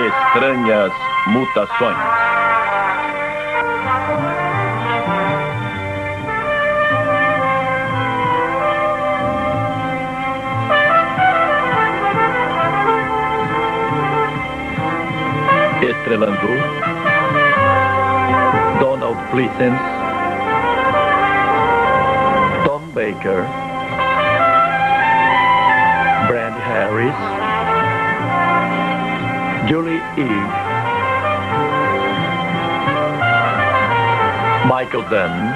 Estranhas mutações. Estrelando Donald Pleasence, Tom Baker, Brand Harris, Julie Eve, Michael Dunn,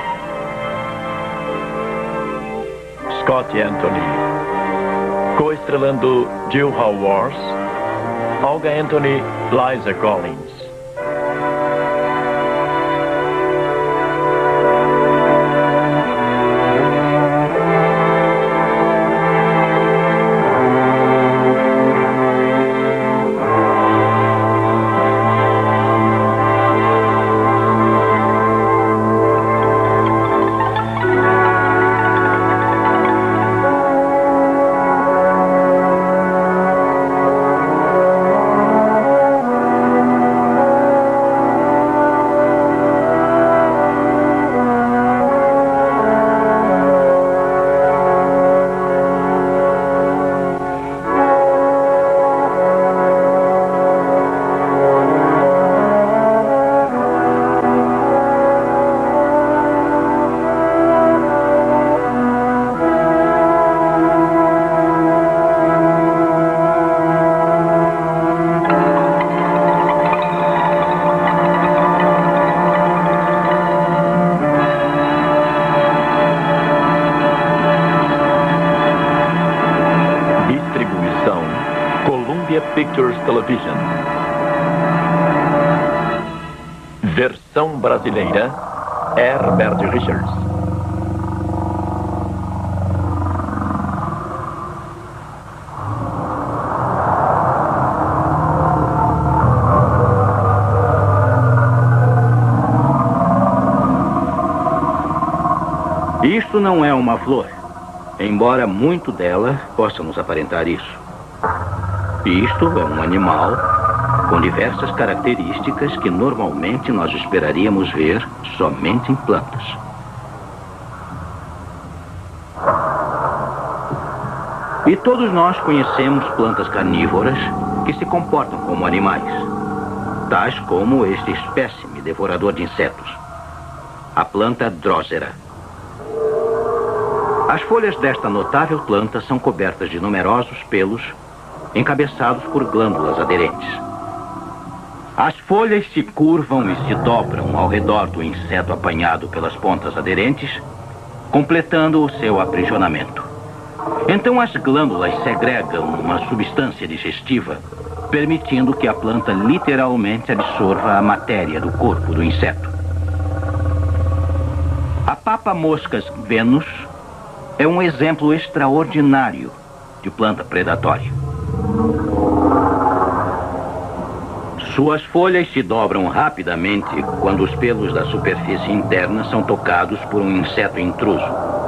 Scott Anthony, coestrelando Jill Haworth, Olga Anthony, Liza Collins. Pictures Television. Versão brasileira, Herbert Richards. Isto não é uma flor, embora muito dela possa nos aparentar isso. Isto é um animal com diversas características que normalmente nós esperaríamos ver somente em plantas. E todos nós conhecemos plantas carnívoras que se comportam como animais, tais como este espécime devorador de insetos, a planta Drosera. As folhas desta notável planta são cobertas de numerosos pelos encabeçados por glândulas aderentes. As folhas se curvam e se dobram ao redor do inseto apanhado pelas pontas aderentes, completando o seu aprisionamento. Então as glândulas segregam uma substância digestiva, permitindo que a planta literalmente absorva a matéria do corpo do inseto. A papa-moscas Venus é um exemplo extraordinário de planta predatória. Suas folhas se dobram rapidamente quando os pelos da superfície interna são tocados por um inseto intruso.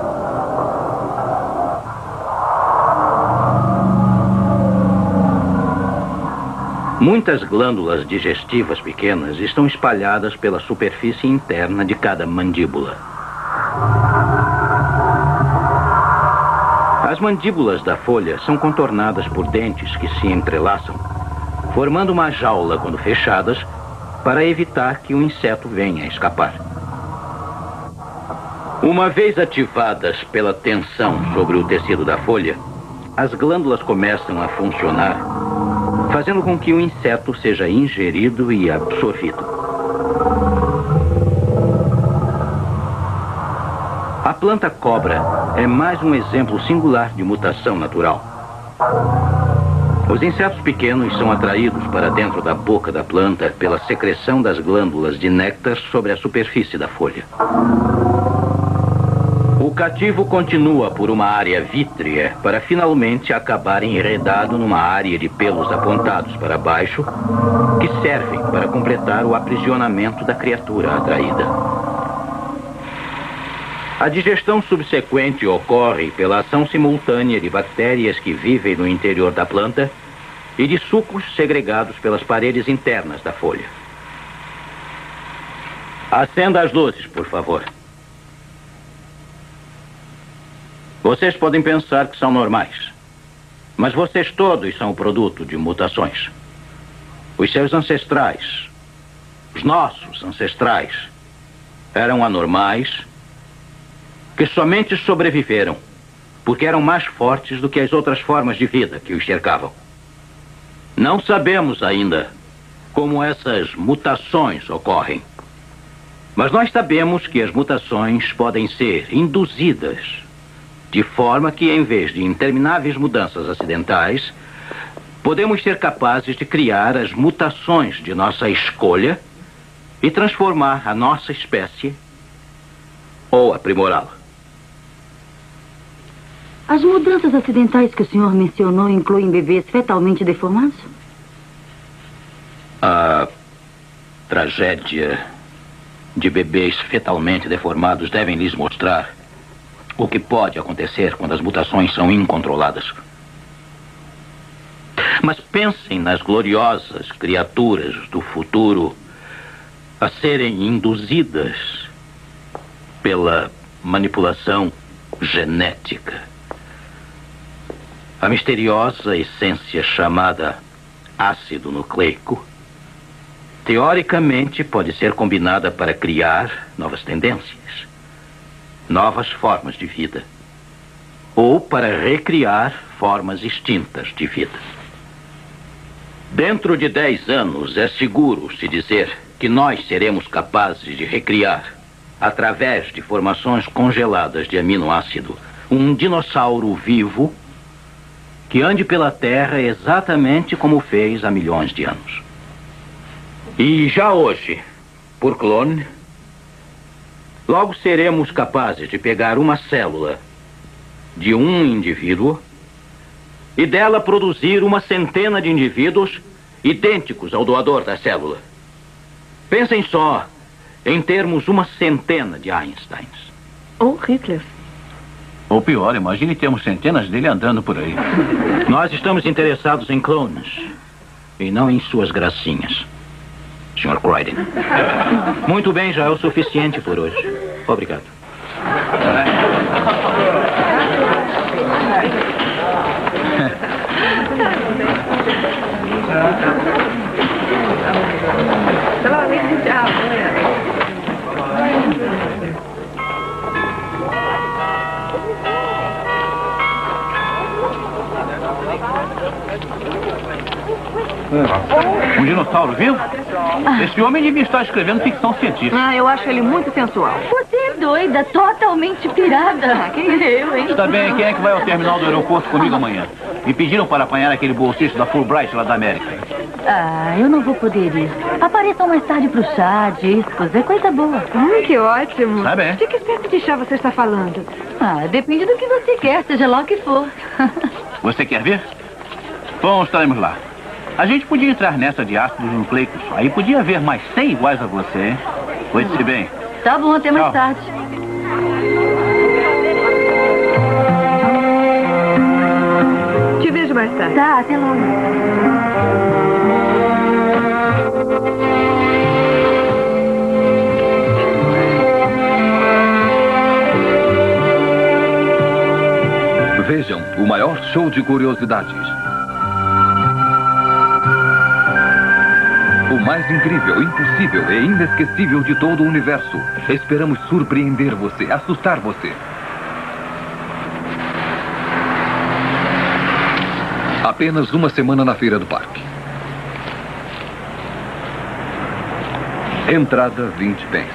Muitas glândulas digestivas pequenas estão espalhadas pela superfície interna de cada mandíbula. As mandíbulas da folha são contornadas por dentes que se entrelaçam, formando uma jaula quando fechadas, para evitar que o inseto venha a escapar. Uma vez ativadas pela tensão sobre o tecido da folha, as glândulas começam a funcionar, fazendo com que o inseto seja ingerido e absorvido. A planta cobra é mais um exemplo singular de mutação natural. Os insetos pequenos são atraídos para dentro da boca da planta pela secreção das glândulas de néctar sobre a superfície da folha. O cativo continua por uma área vítrea para finalmente acabar enredado numa área de pelos apontados para baixo que servem para completar o aprisionamento da criatura atraída. A digestão subsequente ocorre pela ação simultânea de bactérias que vivem no interior da planta e de sucos segregados pelas paredes internas da folha. Acenda as luzes, por favor. Vocês podem pensar que são normais, mas vocês todos são o produto de mutações. Os seus ancestrais, os nossos ancestrais, eram anormais que somente sobreviveram porque eram mais fortes do que as outras formas de vida que os cercavam. Não sabemos ainda como essas mutações ocorrem, mas nós sabemos que as mutações podem ser induzidas de forma que, em vez de intermináveis mudanças acidentais, podemos ser capazes de criar as mutações de nossa escolha e transformar a nossa espécie ou aprimorá-la. As mudanças acidentais que o senhor mencionou incluem bebês fetalmente deformados? A tragédia de bebês fetalmente deformados devem lhes mostrar o que pode acontecer quando as mutações são incontroladas. Mas pensem nas gloriosas criaturas do futuro a serem induzidas pela manipulação genética. A misteriosa essência chamada ácido nucleico, teoricamente, pode ser combinada para criar novas tendências, novas formas de vida, ou para recriar formas extintas de vida. Dentro de 10 anos, é seguro se dizer que nós seremos capazes de recriar, através de formações congeladas de aminoácido, um dinossauro vivo que ande pela Terra exatamente como fez há milhões de anos. E já hoje, por clone, logo seremos capazes de pegar uma célula de um indivíduo e dela produzir uma centena de indivíduos idênticos ao doador da célula. Pensem só em termos uma centena de Einsteins. Ou Hitler. Ou pior, imagine termos centenas dele andando por aí. Nós estamos interessados em clones e não em suas gracinhas, Sr. Croydon. Muito bem, já é o suficiente por hoje. Obrigado. Um dinossauro vivo? Esse homem devia estar escrevendo ficção científica. Eu acho ele muito sensual. Você é doida, totalmente pirada. Que eu, hein? Está bem, quem é que vai ao terminal do aeroporto comigo amanhã? Me pediram para apanhar aquele bolsista da Fulbright lá da América. Eu não vou poder ir. Apareçam mais tarde pro chá, discos, é coisa boa. Que ótimo. Tá bem. De que espécie de chá você está falando? Depende do que você quer, seja lá o que for. Você quer ver? Bom, estaremos lá. A gente podia entrar nessa de ácidos nucleicos. Aí podia haver mais 100 iguais a você, hein? Cuide-se bem. Tá bom, até mais Tchau. tarde. Te vejo mais tarde. Tá, até logo. Vejam o maior show de curiosidades. O mais incrível, impossível e inesquecível de todo o universo. Esperamos surpreender você, assustar você. Apenas uma semana na feira do parque. Entrada 20 pence.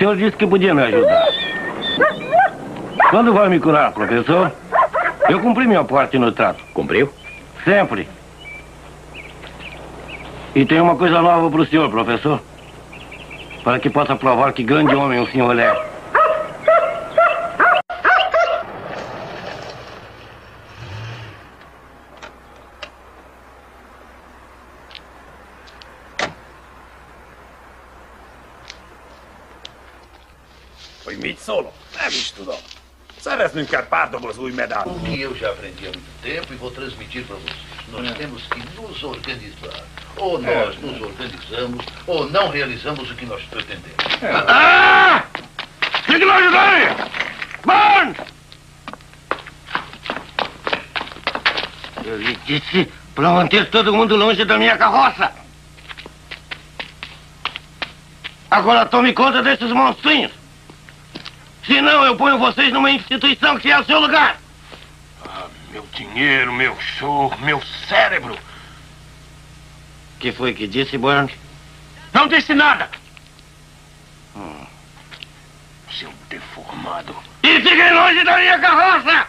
senhor disse que podia me ajudar. Quando vai me curar, professor? Eu cumpri minha parte no trato. Cumpriu? Sempre. E tem uma coisa nova para o senhor, professor. Para que possa provar que grande homem o senhor é. Hogy mit szólok? Nem is tudom. Szereznünk kell pár doboz új medál. O que eu já aprendi há muito tempo e vou transmitir para vocês. Nós temos que nos organizar. Ou nós nos organizamos, ou não realizamos o que nós pretendemos. Fique longe daí! Burns! Eu lhe disse para manter todo mundo longe da minha carroça. Agora tome conta desses monstrinhos. Senão eu ponho vocês numa instituição que é o seu lugar. Ah, meu dinheiro, meu show, meu cérebro. Que foi que disse, Burns? Não disse nada. Seu deformado. E fiquem longe da minha carroça!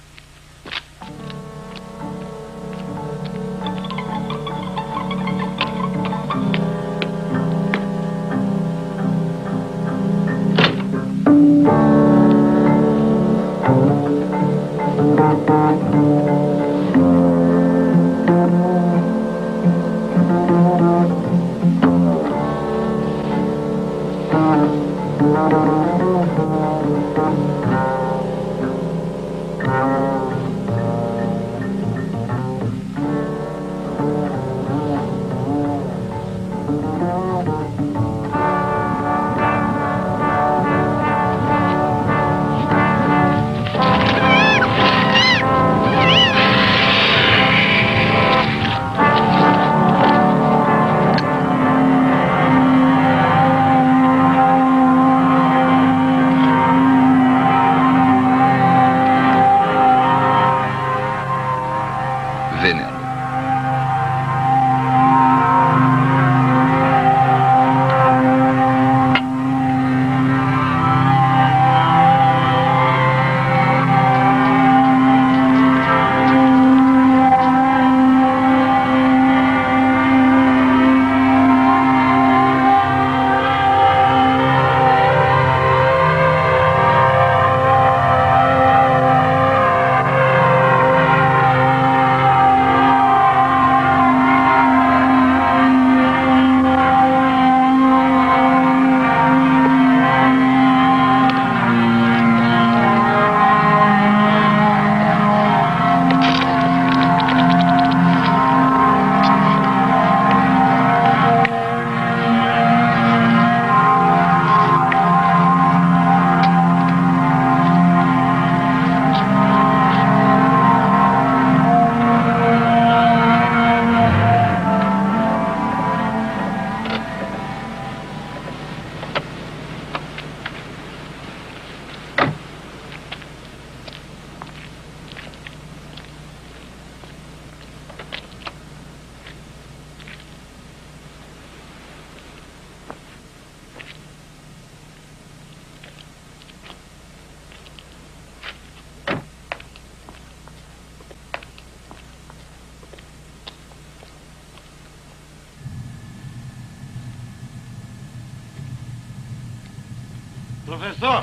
Professor!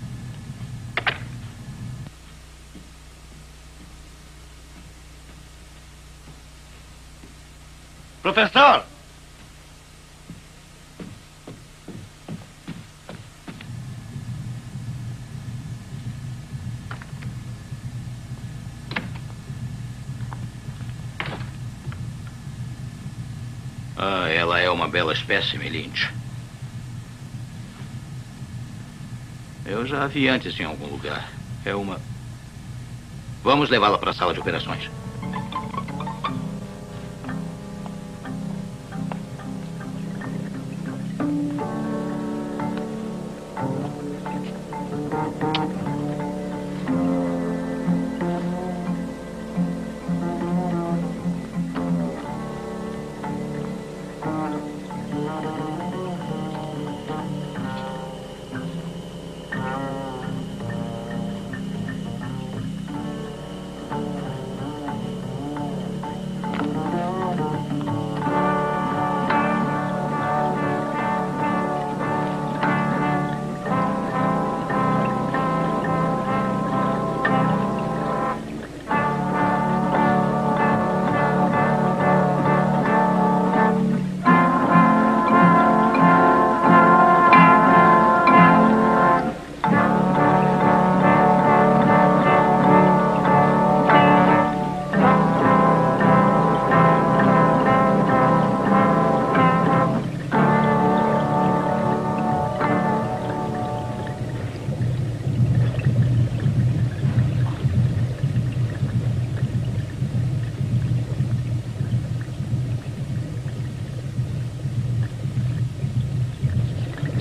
Professor! Ah, ela é uma bela espécime, Lynch. Eu já a vi antes em algum lugar. É uma... Vamos levá-la para a sala de operações.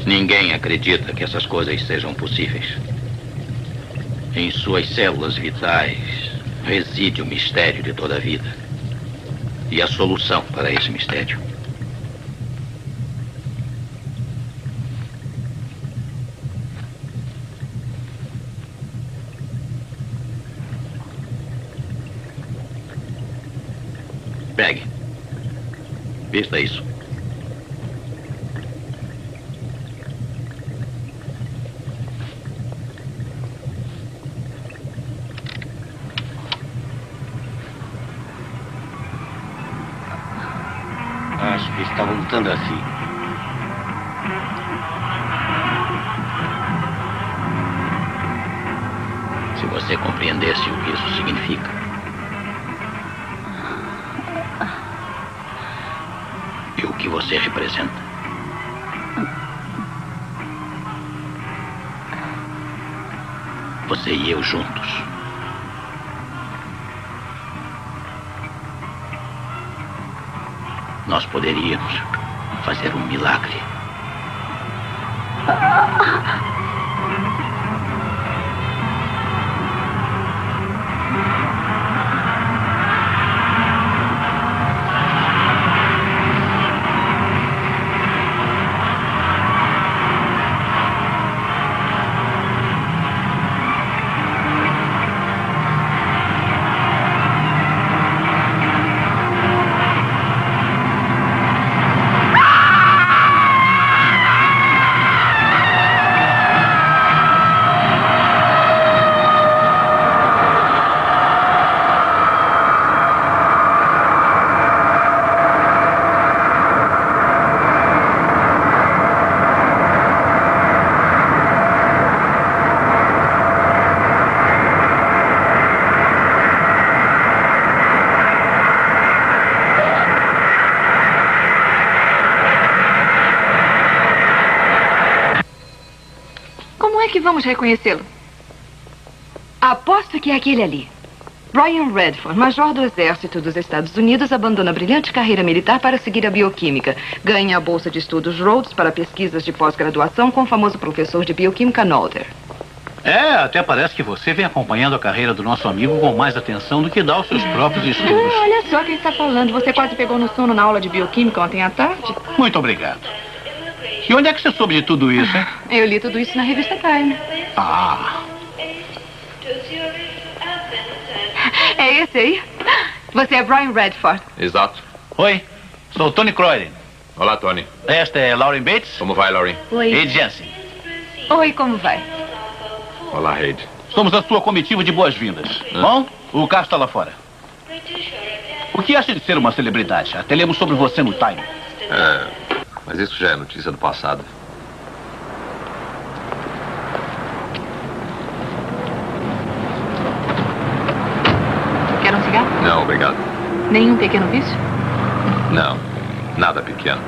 Ninguém acredita que essas coisas sejam possíveis. Em suas células vitais reside o mistério de toda a vida. E a solução para esse mistério. Pegue. Vista isso. Acho que está voltando assim. Se você compreendesse o que isso significa. E o que você representa. Você e eu juntos. Nós poderíamos fazer um milagre. Como é que vamos reconhecê-lo? Aposto que é aquele ali. Brian Redford, major do Exército dos Estados Unidos, abandona a brilhante carreira militar para seguir a bioquímica. Ganha a bolsa de estudos Rhodes para pesquisas de pós-graduação com o famoso professor de bioquímica Nolder. É, até parece que você vem acompanhando a carreira do nosso amigo com mais atenção do que dá aos seus próprios estudos. Olha só quem está falando. Você quase pegou no sono na aula de bioquímica ontem à tarde. Muito obrigado. E onde é que você soube de tudo isso, hein? Eu li tudo isso na revista Time. Ah. É esse aí? Você é Brian Redford. Exato. Oi, sou Tony Croydon. Olá, Tony. Esta é Lauren Bates. Como vai, Lauren? Oi. E Jensen. Oi, como vai? Olá, Reid. Somos a sua comitiva de boas-vindas. Bom, o carro está lá fora. O que acha de ser uma celebridade? Até lemos sobre você no Time. Mas isso já é notícia do passado. Quer um cigarro? Não, obrigado. Nenhum pequeno vício? Não, nada pequeno.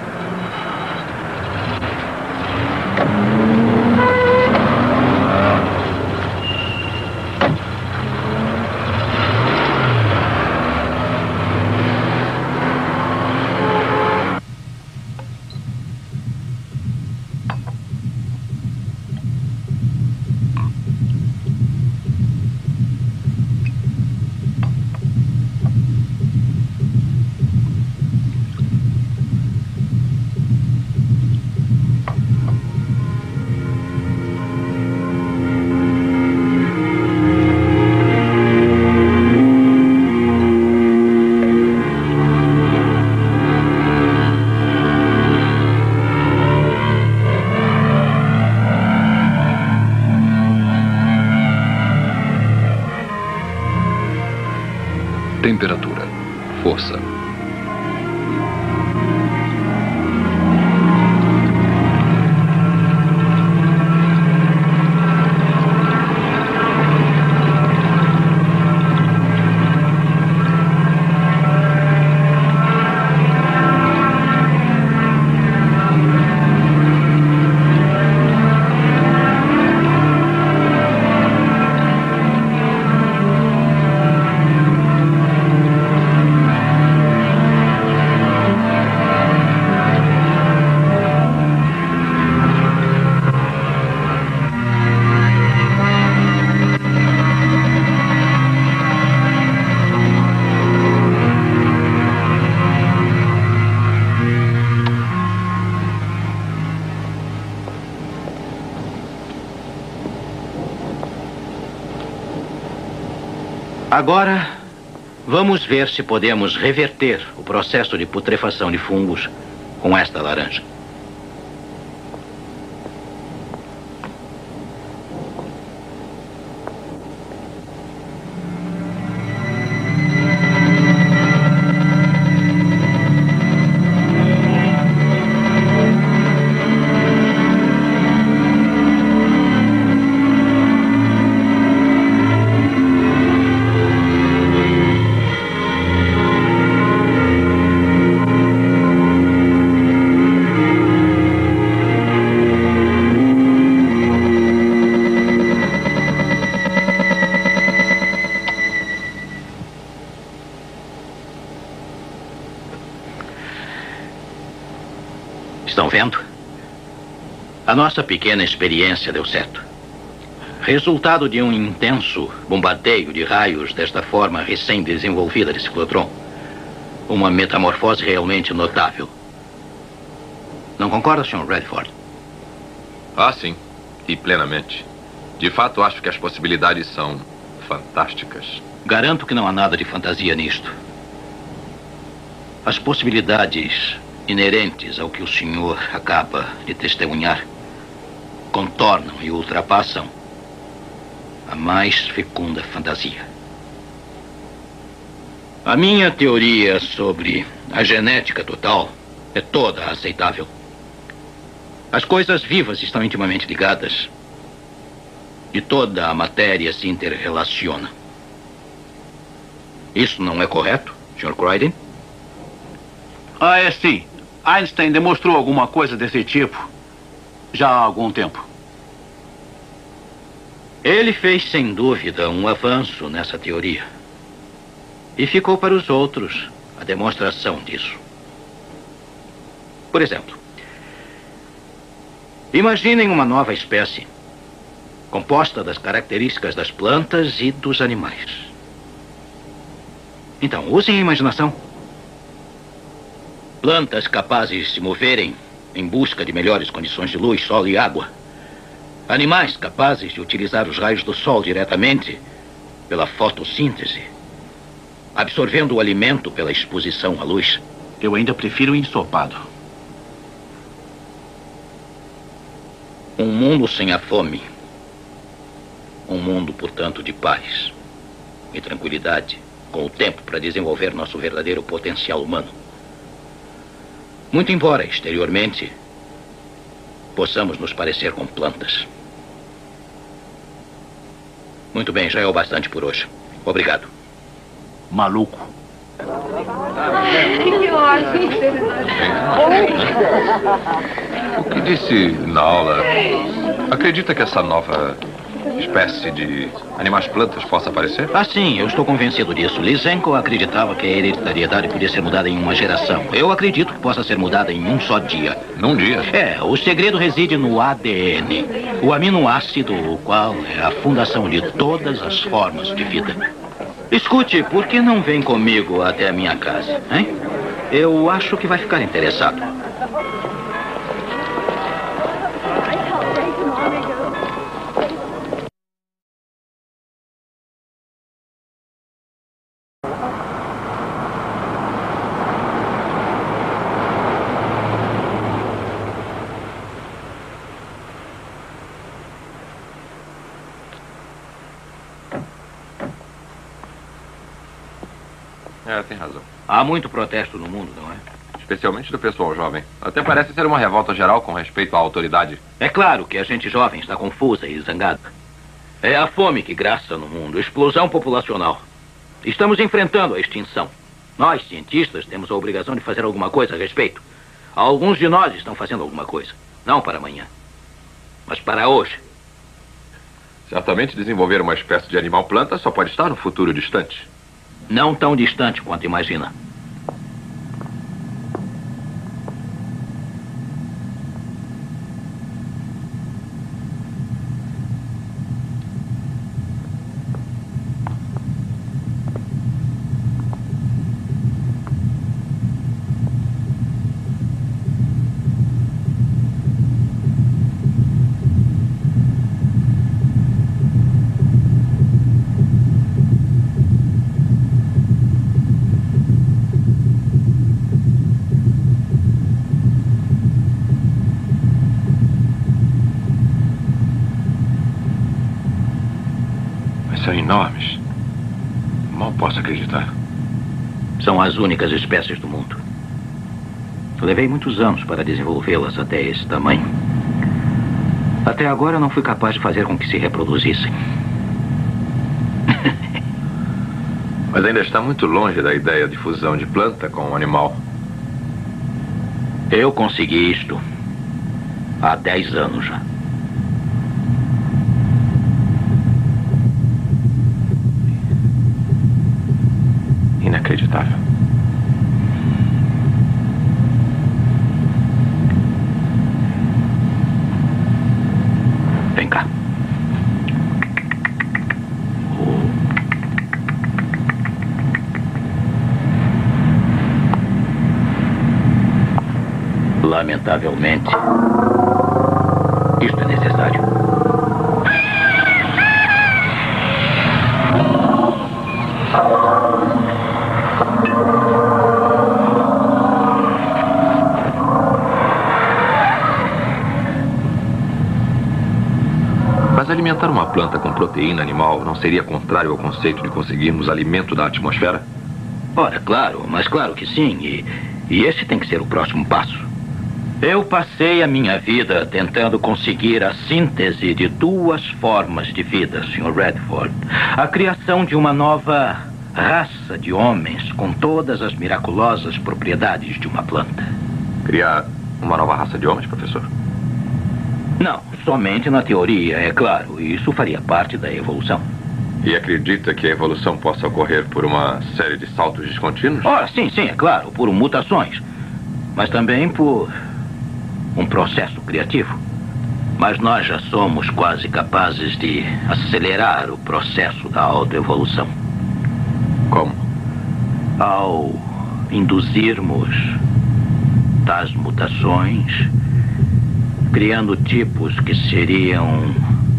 Temperatura. Força. Agora, vamos ver se podemos reverter o processo de putrefação de fungos com esta laranja. Estão vendo? A nossa pequena experiência deu certo. Resultado de um intenso bombardeio de raios desta forma recém-desenvolvida de ciclotron. Uma metamorfose realmente notável. Não concorda, Sr. Redford? Ah, sim. E plenamente. De fato, acho que as possibilidades são fantásticas. Garanto que não há nada de fantasia nisto. As possibilidades inerentes ao que o senhor acaba de testemunhar contornam e ultrapassam a mais fecunda fantasia. A minha teoria sobre a genética total é toda aceitável. As coisas vivas estão intimamente ligadas e toda a matéria se interrelaciona. Isso não é correto, Sr. Croydon? Ah, é sim. Einstein demonstrou alguma coisa desse tipo já há algum tempo. Ele fez, sem dúvida, um avanço nessa teoria. E ficou para os outros a demonstração disso. Por exemplo, imaginem uma nova espécie, composta das características das plantas e dos animais. Então, usem a imaginação. Plantas capazes de se moverem em busca de melhores condições de luz, sol e água. Animais capazes de utilizar os raios do sol diretamente pela fotossíntese, absorvendo o alimento pela exposição à luz. Eu ainda prefiro o ensopado. Um mundo sem a fome. Um mundo, portanto, de paz e tranquilidade, com o tempo para desenvolver nosso verdadeiro potencial humano. Muito embora, exteriormente, possamos nos parecer com plantas. Muito bem, já é o bastante por hoje. Obrigado. Maluco. Que ótimo. O que disse na aula? Acredita que essa nova espécie de animais-plantas possa aparecer? Ah, sim, eu estou convencido disso. Lysenko acreditava que a hereditariedade podia ser mudada em uma geração. Eu acredito que possa ser mudada em um só dia. Num dia? É, o segredo reside no ADN. O aminoácido, o qual é a fundação de todas as formas de vida. Escute, por que não vem comigo até a minha casa, hein? Eu acho que vai ficar interessado. É, tem razão. Há muito protesto no mundo, não é? Especialmente do pessoal jovem. Até parece ser uma revolta geral com respeito à autoridade. É claro que a gente jovem está confusa e zangada. É a fome que graça no mundo, explosão populacional. Estamos enfrentando a extinção. Nós, cientistas, temos a obrigação de fazer alguma coisa a respeito. Alguns de nós estão fazendo alguma coisa. Não para amanhã, mas para hoje. Certamente desenvolver uma espécie de animal-planta só pode estar no futuro distante. Não tão distante quanto imagina. enormes. Mal posso acreditar. São as únicas espécies do mundo. Levei muitos anos para desenvolvê-las até esse tamanho. Até agora não fui capaz de fazer com que se reproduzissem. Mas ainda está muito longe da ideia de fusão de planta com animal. Eu consegui isto há 10 anos já. Inacreditável. Vem cá. Lamentavelmente, isto é necessário. Mas alimentar uma planta com proteína animal não seria contrário ao conceito de conseguirmos alimento da atmosfera? Ora, claro, mas claro que sim. E esse tem que ser o próximo passo. Eu passei a minha vida tentando conseguir a síntese de 2 formas de vida, Sr. Redford. A criação de uma nova raça de homens com todas as miraculosas propriedades de uma planta. Criar uma nova raça de homens, professor? Não, somente na teoria, é claro. Isso faria parte da evolução. E acredita que a evolução possa ocorrer por uma série de saltos descontínuos? Ora, sim, é claro, por mutações. Mas também por um processo criativo. Mas nós já somos quase capazes de acelerar o processo da autoevolução. Como? Ao induzirmos tais mutações, criando tipos que seriam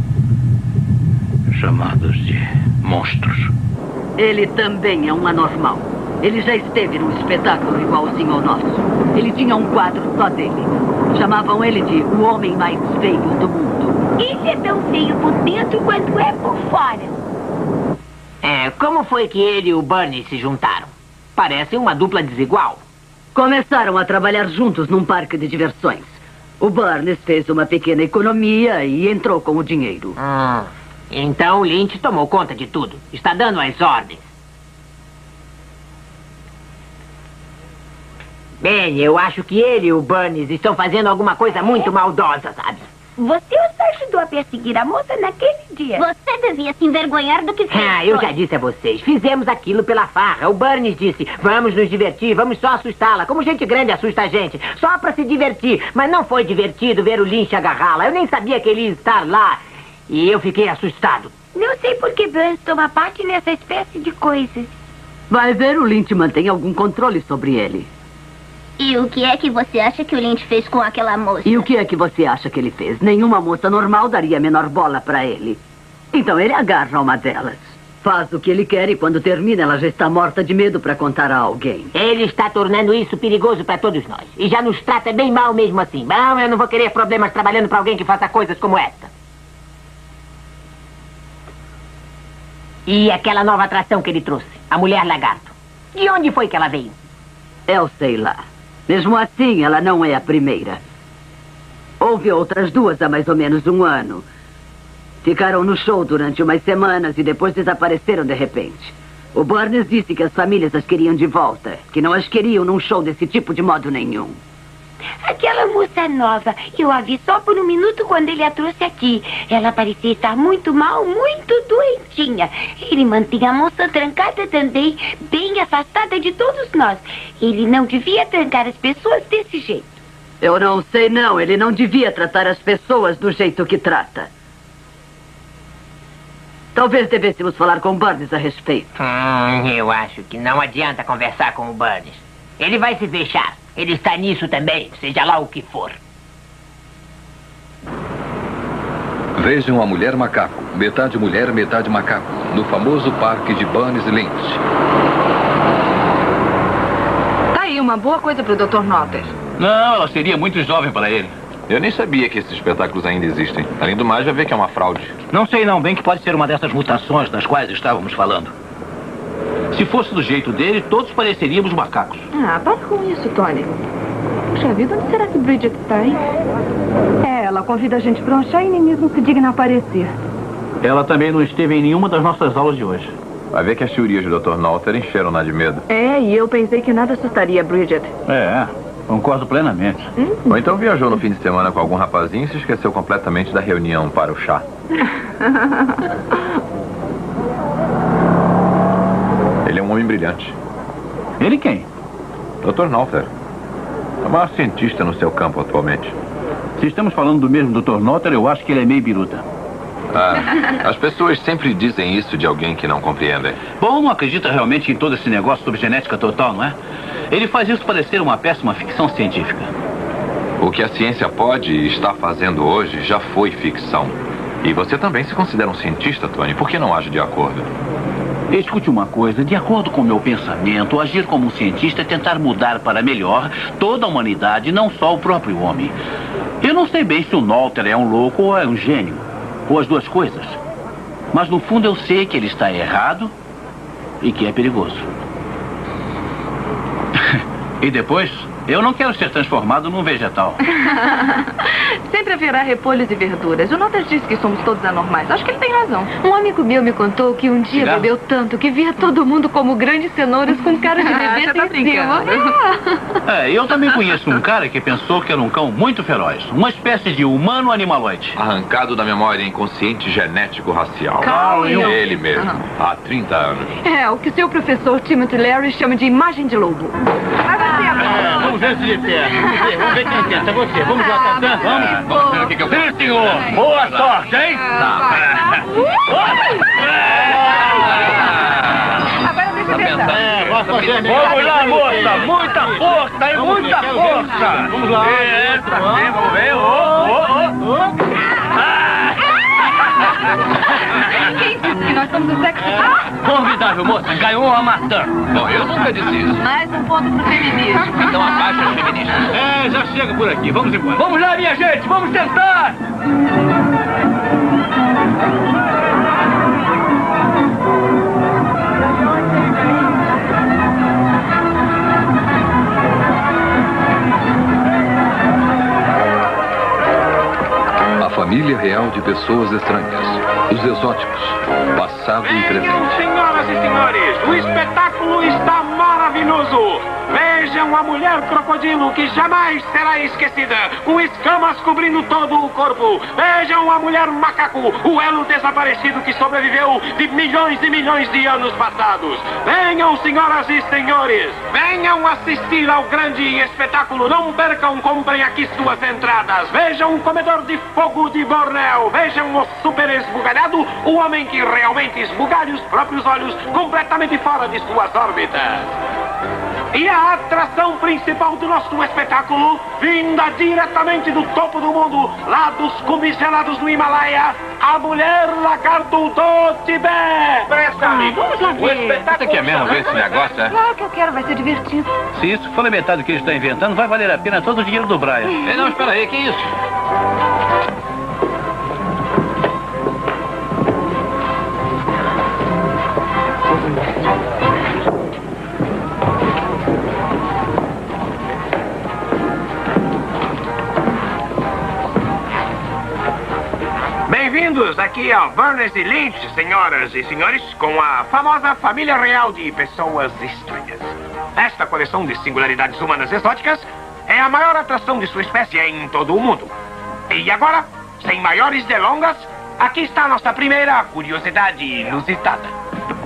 chamados de monstros. Ele também é um anormal. Ele já esteve num espetáculo igualzinho ao nosso. Ele tinha um quadro só dele. Chamavam ele de o homem mais feio do mundo. Ele é tão feio por dentro quanto é por fora. Como foi que ele e o Bernie se juntaram? Parecem uma dupla desigual. Começaram a trabalhar juntos num parque de diversões. O Bernie fez uma pequena economia e entrou com o dinheiro. Então o Lynch tomou conta de tudo. Está dando as ordens. Bem, eu acho que ele e o Burns estão fazendo alguma coisa muito maldosa, sabe? Você os ajudou a perseguir a moça naquele dia. Você devia se envergonhar do que fez. Eu já disse a vocês. Fizemos aquilo pela farra. O Burns disse, vamos nos divertir, vamos só assustá-la. Como gente grande assusta a gente. Só pra se divertir. Mas não foi divertido ver o Lynch agarrá-la. Eu nem sabia que ele ia estar lá. E eu fiquei assustado. Não sei por que Burns toma parte nessa espécie de coisas. Vai ver, o Lynch mantém algum controle sobre ele. E o que é que você acha que o Lynch fez com aquela moça? E o que é que você acha que ele fez? Nenhuma moça normal daria a menor bola pra ele. Então ele agarra uma delas. Faz o que ele quer e quando termina ela já está morta de medo pra contar a alguém. Ele está tornando isso perigoso pra todos nós. E já nos trata bem mal mesmo assim. Bom, eu não vou querer problemas trabalhando pra alguém que faça coisas como essa. E aquela nova atração que ele trouxe, a mulher lagarto. De onde foi que ela veio? Eu sei lá. Mesmo assim, ela não é a primeira. Houve outras 2 há mais ou menos 1 ano. Ficaram no show durante umas semanas e depois desapareceram de repente. O Burns disse que as famílias as queriam de volta, que não as queriam num show desse tipo de modo nenhum. Aquela moça nova, eu a vi só por um minuto quando ele a trouxe aqui. Ela parecia estar muito mal, muito doentinha. Ele mantinha a moça trancada também, bem afastada de todos nós. Ele não devia trancar as pessoas desse jeito. Eu não sei, não. Ele não devia tratar as pessoas do jeito que trata. Talvez devêssemos falar com o Burns a respeito. Eu acho que não adianta conversar com o Burns. Ele vai se fechar. Ele está nisso também, seja lá o que for. Vejam a mulher macaco, metade mulher, metade macaco, no famoso parque de Burns Lynch. Tá aí uma boa coisa pro Dr. Notter. Não, ela seria muito jovem para ele. Eu nem sabia que esses espetáculos ainda existem. Além do mais, já vê que é uma fraude. Não sei não, bem que pode ser uma dessas mutações das quais estávamos falando. Se fosse do jeito dele, todos pareceríamos macacos. Ah, para com isso, Tony. Puxa vida, onde será que Bridget está, hein? Ela convida a gente para um chá e nem mesmo se digna aparecer. Ela também não esteve em nenhuma das nossas aulas de hoje. Vai ver que as teorias do Dr. Nalter encheram-na de medo. E eu pensei que nada assustaria Bridget. Concordo plenamente. Ou então viajou no fim de semana com algum rapazinho e se esqueceu completamente da reunião para o chá. Ele é um homem brilhante. Ele quem? Dr. Nalter. É o maior cientista no seu campo atualmente. Se estamos falando do mesmo Dr. Nalter, eu acho que ele é meio biruta. As pessoas sempre dizem isso de alguém que não compreendem. Bom, não acredita realmente em todo esse negócio sobre genética total, não é? Ele faz isso parecer uma péssima ficção científica. O que a ciência pode e está fazendo hoje já foi ficção. E você também se considera um cientista, Tony. Por que não age de acordo? Escute uma coisa. De acordo com o meu pensamento, agir como um cientista é tentar mudar para melhor toda a humanidade, não só o próprio homem. Eu não sei bem se o Nalter é um louco ou é um gênio. Ou as duas coisas. Mas no fundo eu sei que ele está errado e que é perigoso. E depois, eu não quero ser transformado num vegetal. Sempre haverá repolhos e verduras. O Nalter disse que somos todos anormais. Acho que ele tem razão. Um amigo meu me contou que um dia Cigarro? bebeu tanto que via todo mundo como grandes cenouras com cara de bebê Você tá em cima. Eu também conheço um cara que pensou que era um cão muito feroz. Uma espécie de humano animaloide. Arrancado da memória inconsciente genético racial. Carl Jung. Ele mesmo. Há 30 anos. O que seu professor Timothy Leary chama de imagem de lobo. Vamos ver se de pé. Vamos ver quem tenta. Você. Vamos lá, Tatã? Vamos. Vamos ver o que eu Sim, senhor. Boa sorte, hein? Agora deixa eu tentar. Vamos lá, moça. Muita força, hein? Muita força. Vamos lá. Vamos ver. Quem disse que nós somos o sexo? Formidável, moça. Ganhou uma matã. Bom, eu nunca disse isso. Mais um ponto pro feminismo. Então abaixa as feministas. Já chega por aqui. Vamos embora. Vamos lá, minha gente. Vamos tentar. A família real de pessoas estranhas. Os exóticos. Passado e presente. Senhoras e senhores, o espetáculo está maravilhoso. Vejam a mulher crocodilo que jamais será esquecida, com escamas cobrindo todo o corpo. Vejam a mulher macaco, o elo desaparecido que sobreviveu de milhões e milhões de anos passados. Venham, senhoras e senhores, venham assistir ao grande espetáculo. Não percam, comprem aqui suas entradas. Vejam o comedor de fogo de Bornéu. Vejam o super esbugalhado, o homem que realmente esbugalha os próprios olhos completamente fora de suas órbitas. E a atração principal do nosso espetáculo, vinda diretamente do topo do mundo, lá dos cumes gelados do Himalaia, a mulher lagarto do Tibete. Presta, amigo. Vamos lá ver. Você quer mesmo ver esse negócio, né? Claro que eu quero, vai ser divertido. Se isso for a metade do que ele está inventando, vai valer a pena todo o dinheiro do Brian. Não, espera aí, que isso? Bem-vindos aqui ao Berners e Lynch, senhoras e senhores, com a famosa família real de pessoas estranhas. Esta coleção de singularidades humanas exóticas é a maior atração de sua espécie em todo o mundo. E agora, sem maiores delongas, aqui está a nossa primeira curiosidade inusitada.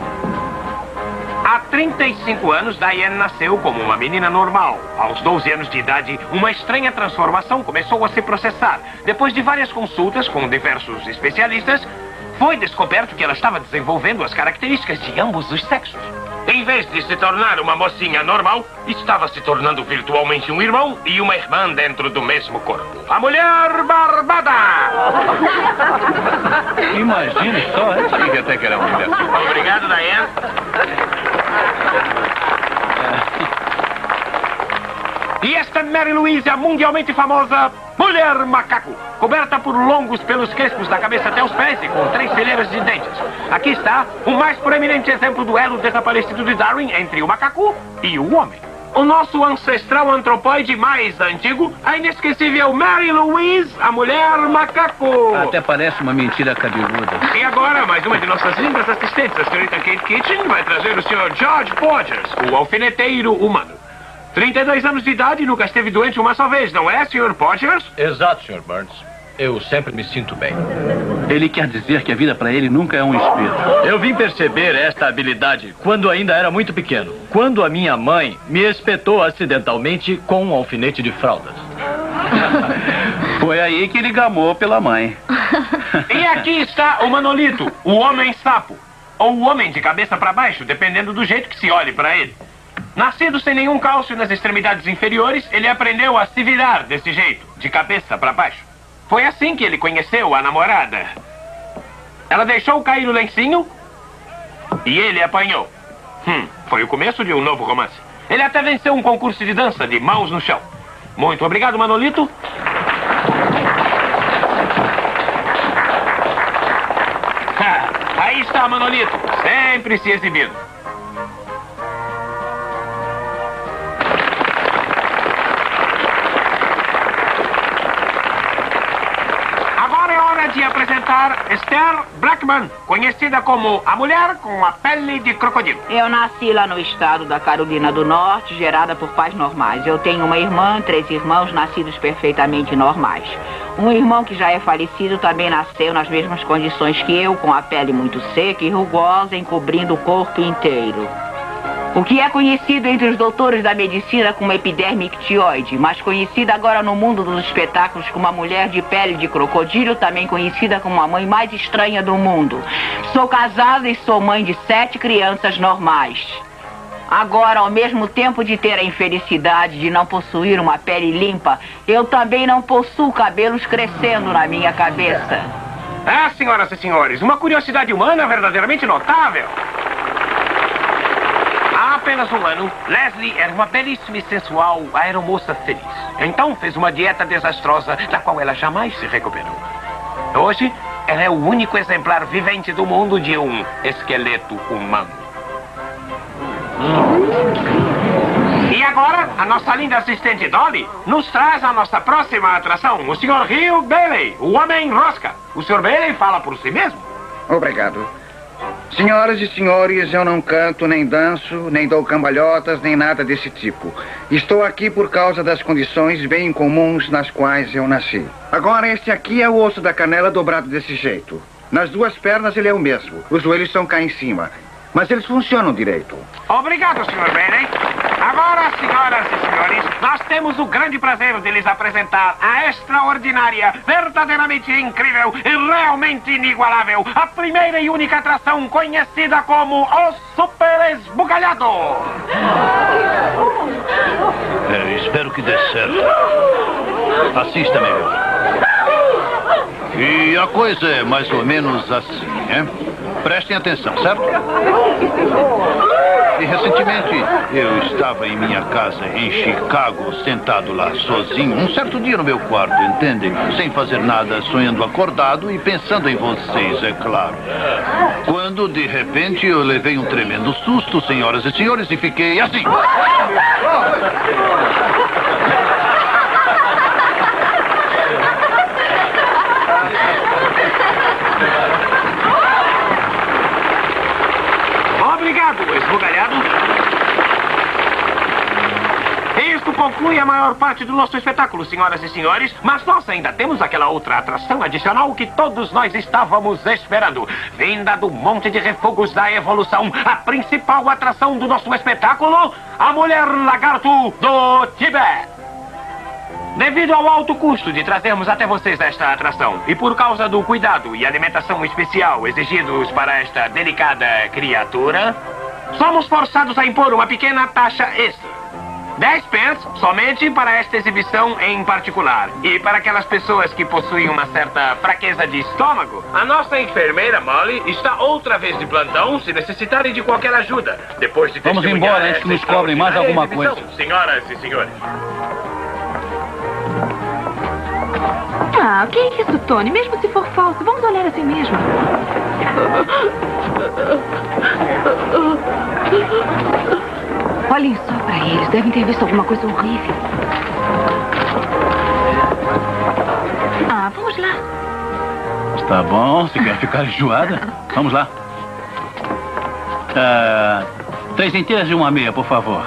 Há 35 anos, Diane nasceu como uma menina normal. Aos 12 anos de idade, uma estranha transformação começou a se processar. Depois de várias consultas com diversos especialistas, foi descoberto que ela estava desenvolvendo as características de ambos os sexos. Em vez de se tornar uma mocinha normal, estava se tornando virtualmente um irmão e uma irmã dentro do mesmo corpo. A Mulher Barbada! Imagina só, eu sabia que até que era uma mulher. Obrigado, Diane. E esta Mary Louise, a mundialmente famosa Mulher macaco, coberta por longos pelos crespos da cabeça até os pés e com 3 fileiras de dentes. Aqui está o mais proeminente exemplo do elo desaparecido de Darwin entre o macaco e o homem. O nosso ancestral antropóide mais antigo, a inesquecível Mary Louise, a mulher macaco. Até parece uma mentira cabeluda. E agora, mais uma de nossas lindas assistentes, a senhorita Kate Kitchen, vai trazer o Sr. George Porges, o alfineteiro humano. 32 anos de idade e nunca esteve doente uma só vez, não é, Sr. Porges? Exato, Sr. Burns. Eu sempre me sinto bem. Ele quer dizer que a vida para ele nunca é um espelho. Eu vim perceber esta habilidade quando ainda era muito pequeno. Quando a minha mãe me espetou acidentalmente com um alfinete de fraldas. Foi aí que ele gamou pela mãe. E aqui está o Manolito, o homem-sapo. Ou o homem de cabeça para baixo, dependendo do jeito que se olhe para ele. Nascido sem nenhum cálcio nas extremidades inferiores, ele aprendeu a se virar desse jeito, de cabeça para baixo. Foi assim que ele conheceu a namorada. Ela deixou cair o lencinho e ele apanhou. Foi o começo de um novo romance. Ele até venceu um concurso de dança de mãos no chão. Muito obrigado, Manolito. Aí está Manolito, sempre se exibindo. De apresentar Esther Blackman, conhecida como a mulher com a pele de crocodilo. Eu nasci lá no estado da Carolina do Norte, gerada por pais normais. Eu tenho uma irmã, 3 irmãos nascidos perfeitamente normais. Um irmão que já é falecido também nasceu nas mesmas condições que eu, com a pele muito seca e rugosa, encobrindo o corpo inteiro. O que é conhecido entre os doutores da medicina como epiderme ictioide, mas conhecida agora no mundo dos espetáculos como a mulher de pele de crocodilo, também conhecida como a mãe mais estranha do mundo. Sou casada e sou mãe de 7 crianças normais. Agora, ao mesmo tempo de ter a infelicidade de não possuir uma pele limpa, eu também não possuo cabelos crescendo na minha cabeça. Ah, senhoras e senhores, uma curiosidade humana verdadeiramente notável. Há apenas um ano, Leslie era uma belíssima e sensual aeromoça feliz. Então fez uma dieta desastrosa da qual ela jamais se recuperou. Hoje, ela é o único exemplar vivente do mundo de um esqueleto humano. E agora, a nossa linda assistente Dolly nos traz a nossa próxima atração, o Sr. Hugh Bailey, o Homem-Rosca. O Sr. Bailey fala por si mesmo. Obrigado. Senhoras e senhores, eu não canto, nem danço, nem dou cambalhotas, nem nada desse tipo. Estou aqui por causa das condições bem comuns nas quais eu nasci. Agora, este aqui é o osso da canela dobrado desse jeito. Nas 2 pernas ele é o mesmo. Os joelhos são cá em cima. Mas eles funcionam direito. Obrigado, Sr. Bailey. Agora, senhoras e senhores, nós temos o grande prazer de lhes apresentar a extraordinária, verdadeiramente incrível e realmente inigualável, a primeira e única atração conhecida como o Super Esbugalhado. Espero que dê certo. Assista melhor. E a coisa é mais ou menos assim, né? Prestem atenção, certo? E recentemente eu estava em minha casa em Chicago, sentado lá sozinho, um certo dia no meu quarto, entendem? Sem fazer nada, sonhando acordado e pensando em vocês, é claro. Quando, de repente, eu levei um tremendo susto, senhoras e senhores, e fiquei assim. Obrigado, esbugalhado. Isto conclui a maior parte do nosso espetáculo, senhoras e senhores, mas nós ainda temos aquela outra atração adicional que todos nós estávamos esperando. Vinda do Monte de Refugos da Evolução, a principal atração do nosso espetáculo, a Mulher Lagarto do Tibete. Devido ao alto custo de trazermos até vocês esta atração e por causa do cuidado e alimentação especial exigidos para esta delicada criatura, somos forçados a impor uma pequena taxa extra. 10 pence somente para esta exibição em particular. E para aquelas pessoas que possuem uma certa fraqueza de estômago, a nossa enfermeira Molly está outra vez de plantão se necessitarem de qualquer ajuda. Depois de vamos embora antes que nos cobrem mais alguma coisa. Senhoras e senhores. Ah, o que é isso, Tony? Mesmo se for falso, vamos olhar assim mesmo. Olhem só pra eles. Devem ter visto alguma coisa horrível. Ah, vamos lá. Tá bom, se quer ficar enjoada. Vamos lá. 3 inteiras e 1 meia, por favor.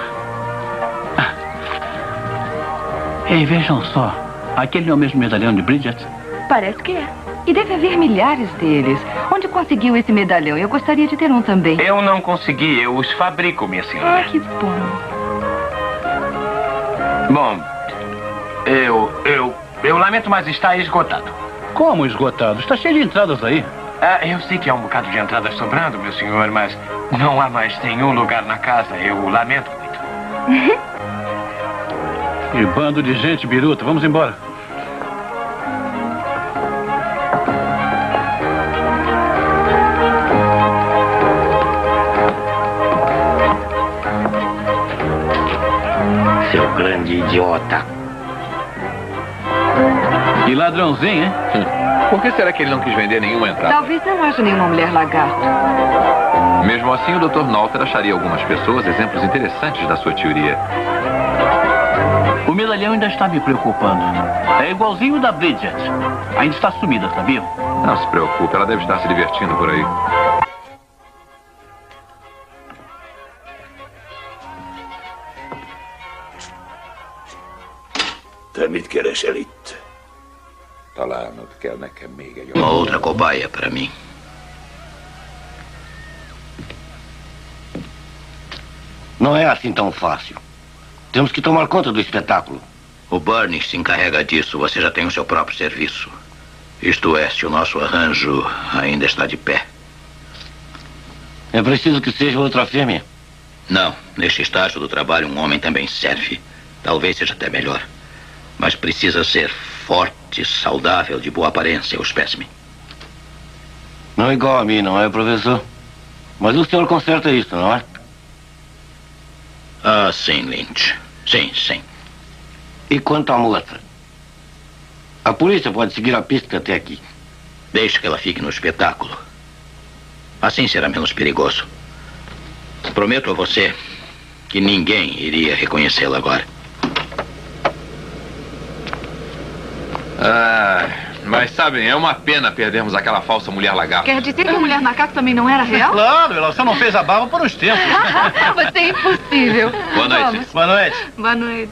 Ei, vejam só. Aquele é o mesmo medalhão de Bridget? Parece que é. E deve haver milhares deles. Onde conseguiu esse medalhão? Eu gostaria de ter um também. Eu não consegui, eu os fabrico, minha senhora. Ah, que bom. Bom, eu lamento, mas está esgotado. Como esgotado? Está cheio de entradas aí. Ah, eu sei que há um bocado de entradas sobrando, meu senhor, mas não há mais nenhum lugar na casa. Eu lamento muito. Que bando de gente biruta. Vamos embora. Seu grande idiota. Que ladrãozinho, hein? Por que será que ele não quis vender nenhuma entrada? Talvez não haja nenhuma mulher lagarto. Mesmo assim, o Dr. Nalter acharia algumas pessoas exemplos interessantes da sua teoria. O medalhão ainda está me preocupando. É igualzinho o da Bridget. Ainda está sumida, sabia? Não se preocupe, ela deve estar se divertindo por aí. Te mit keresel itt? Találnod kell nekem még egy... Uma outra cobaia para mim. Não é assim tão fácil. Temos que tomar conta do espetáculo. O Burns se encarrega disso. Você já tem o seu próprio serviço. Isto é, se o nosso arranjo ainda está de pé. É preciso que seja outra fêmea? Não. Neste estágio do trabalho, um homem também serve. Talvez seja até melhor. Mas precisa ser forte, saudável, de boa aparência, o espécime. Não é igual a mim, não é, professor? Mas o senhor conserta isso, não é? Ah, sim, Lynch. Sim, sim. E quanto à moça? A polícia pode seguir a pista até aqui. Deixe que ela fique no espetáculo. Assim será menos perigoso. Prometo a você que ninguém iria reconhecê-la agora. Mas sabem, é uma pena perdermos aquela falsa mulher lagarta. Quer dizer que a mulher macaco também não era real? Claro, ela só não fez a barba por uns tempos. Você é impossível. Boa noite. Vamos. Boa noite. Boa noite.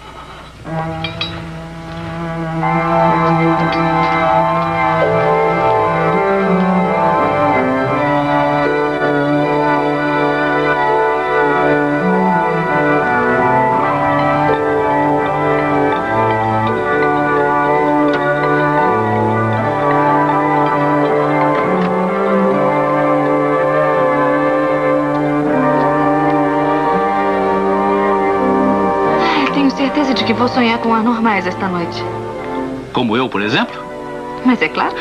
Que vou sonhar com anormais esta noite. Como eu, por exemplo? Mas é claro.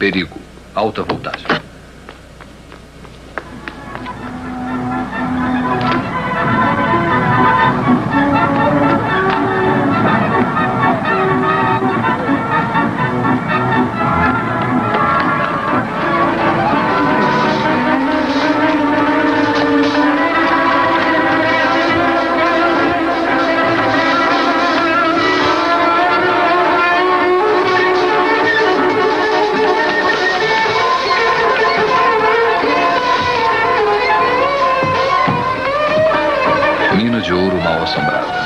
perigo. Alta voltagem. Mina de ouro mal assombrada.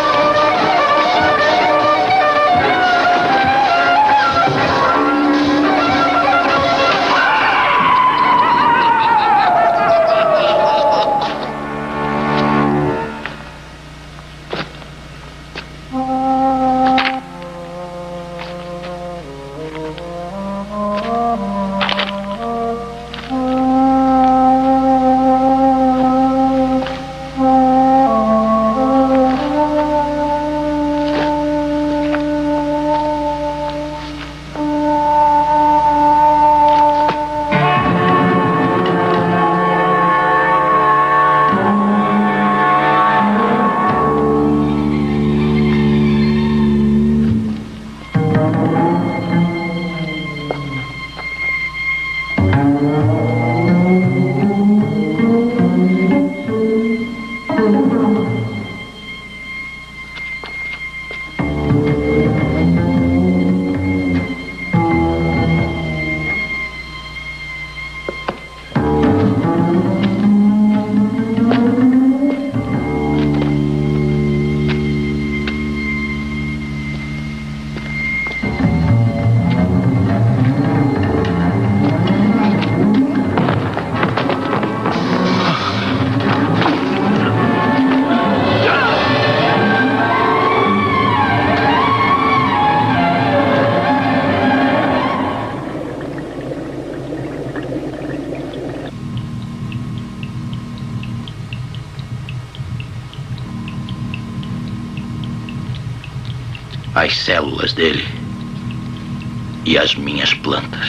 As células dele e as minhas plantas.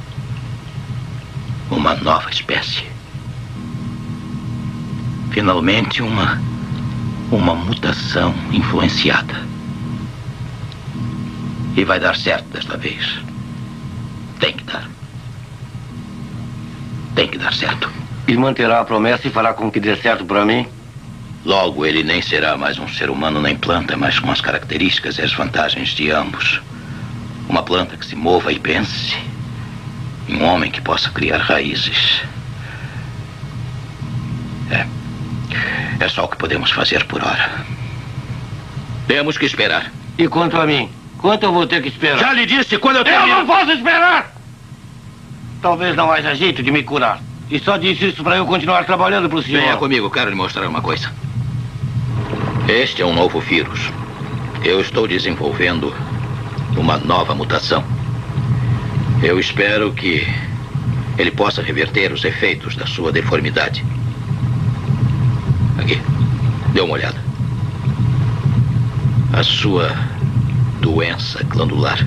Uma nova espécie. Finalmente uma mutação influenciada. E vai dar certo desta vez. Tem que dar. Tem que dar certo. E manterá a promessa e fará com que dê certo para mim? Logo, ele nem será mais um ser humano nem planta, mas com as características e as vantagens de ambos. Uma planta que se mova e pense. E um homem que possa criar raízes. É só o que podemos fazer por hora. Temos que esperar. E quanto a mim? Quanto eu vou ter que esperar? Já lhe disse quando eu termino. Eu não posso esperar! Talvez não haja jeito de me curar. E só disse isso para eu continuar trabalhando para o senhor. Venha comigo, quero lhe mostrar uma coisa. Este é um novo vírus. Eu estou desenvolvendo uma nova mutação. Eu espero que ele possa reverter os efeitos da sua deformidade. Aqui, dê uma olhada. A sua doença glandular.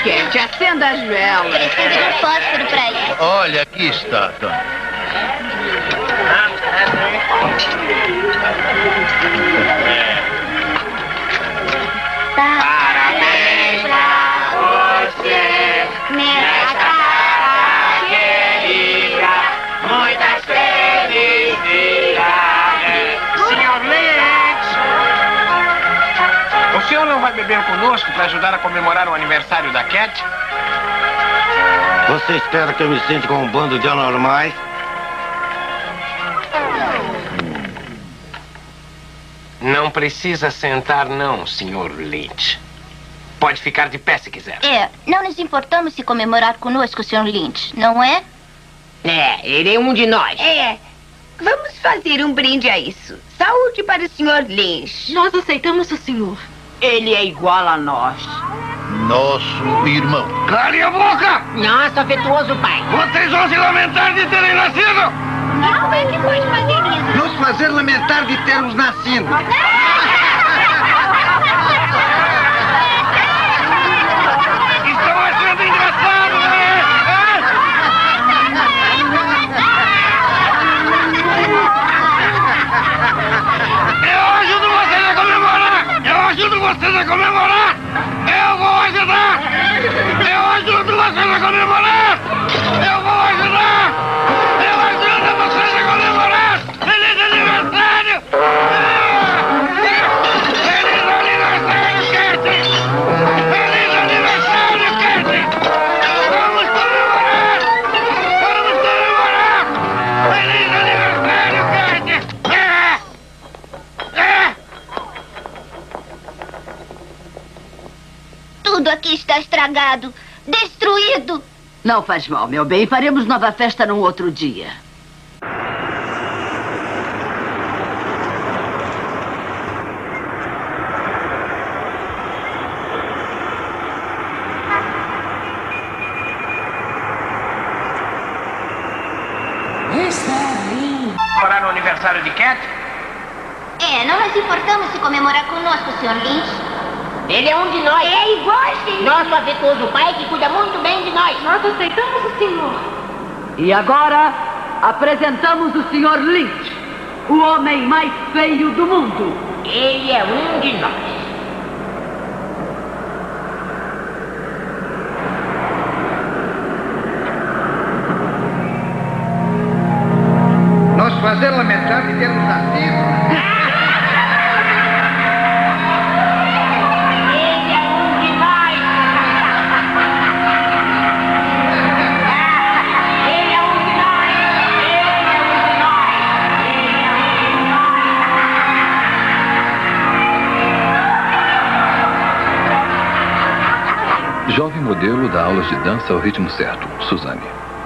Cat, acenda as velas. Preciso de um fósforo pra isso. Olha, aqui está, Tony. Parabéns pra você, minha cara querida. Muitas felicidades. Senhor Lynch! O senhor não vai beber conosco para ajudar a comemorar o aniversário da Cat? Você espera que eu me sente com um bando de anormais? Não precisa sentar, não, Sr. Lynch. Pode ficar de pé se quiser. Não nos importamos se comemorar conosco, Sr. Lynch, não é? Ele é um de nós. Vamos fazer um brinde a isso. Saúde para o Sr. Lynch. Nós aceitamos o senhor. Ele é igual a nós. Nosso irmão. Cale a boca! Nosso afetuoso pai. Vocês vão se lamentar de terem nascido! Não é que pode fazer isso. Nos fazer lamentar de termos nascido. Estão achando engraçado, né? Eu ajudo vocês a comemorar! Eu ajudo vocês a comemorar! Eu vou ajudar! Eu ajudo vocês a comemorar! Eu vou ajudar! Eu ajudo vocês a comemorar! Feliz aniversário! Feliz aniversário, Cat! Feliz aniversário, Cat! Vamos comemorar! Vamos comemorar! Feliz aniversário, Cat! Tudo aqui está estragado, destruído. Não faz mal, meu bem. Faremos nova festa num outro dia. Comemorar o aniversário de Cat? Não nos importamos se comemorar conosco, Sr. Lynch. Ele é um de nós. É igualzinho. Nosso afetuoso pai que cuida muito bem de nós. Nós aceitamos o senhor. E agora, apresentamos o Sr. Lynch, o homem mais feio do mundo. Ele é um de nós. Nos fazer lamentar de termos nascido. Jovem modelo dá aulas de dança ao ritmo certo. Suzane.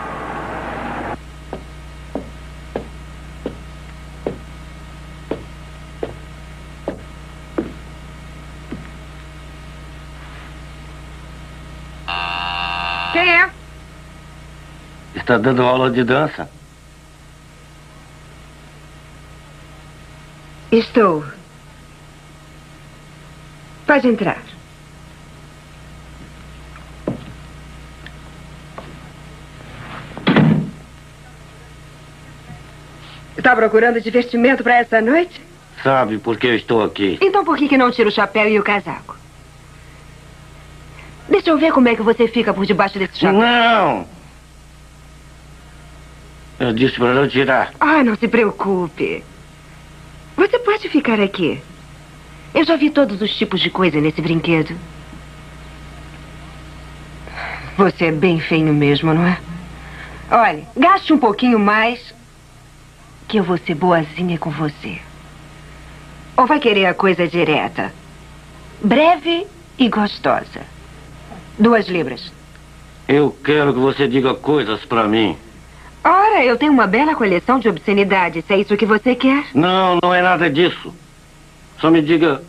Quem é? Está dando aula de dança? Estou. Pode entrar. Está procurando divertimento para essa noite? Sabe por que eu estou aqui? Então por que não tira o chapéu e o casaco? Deixa eu ver como é que você fica por debaixo desse chapéu. Não! Eu disse para não tirar. Não se preocupe. Você pode ficar aqui. Eu já vi todos os tipos de coisa nesse brinquedo. Você é bem feio mesmo, não é? Olha, gaste um pouquinho mais que eu vou ser boazinha com você. Ou vai querer a coisa direta? Breve e gostosa. 2 libras. Eu quero que você diga coisas para mim. Ora, eu tenho uma bela coleção de obscenidades. É isso que você quer? Não, não é nada disso. Só me diga...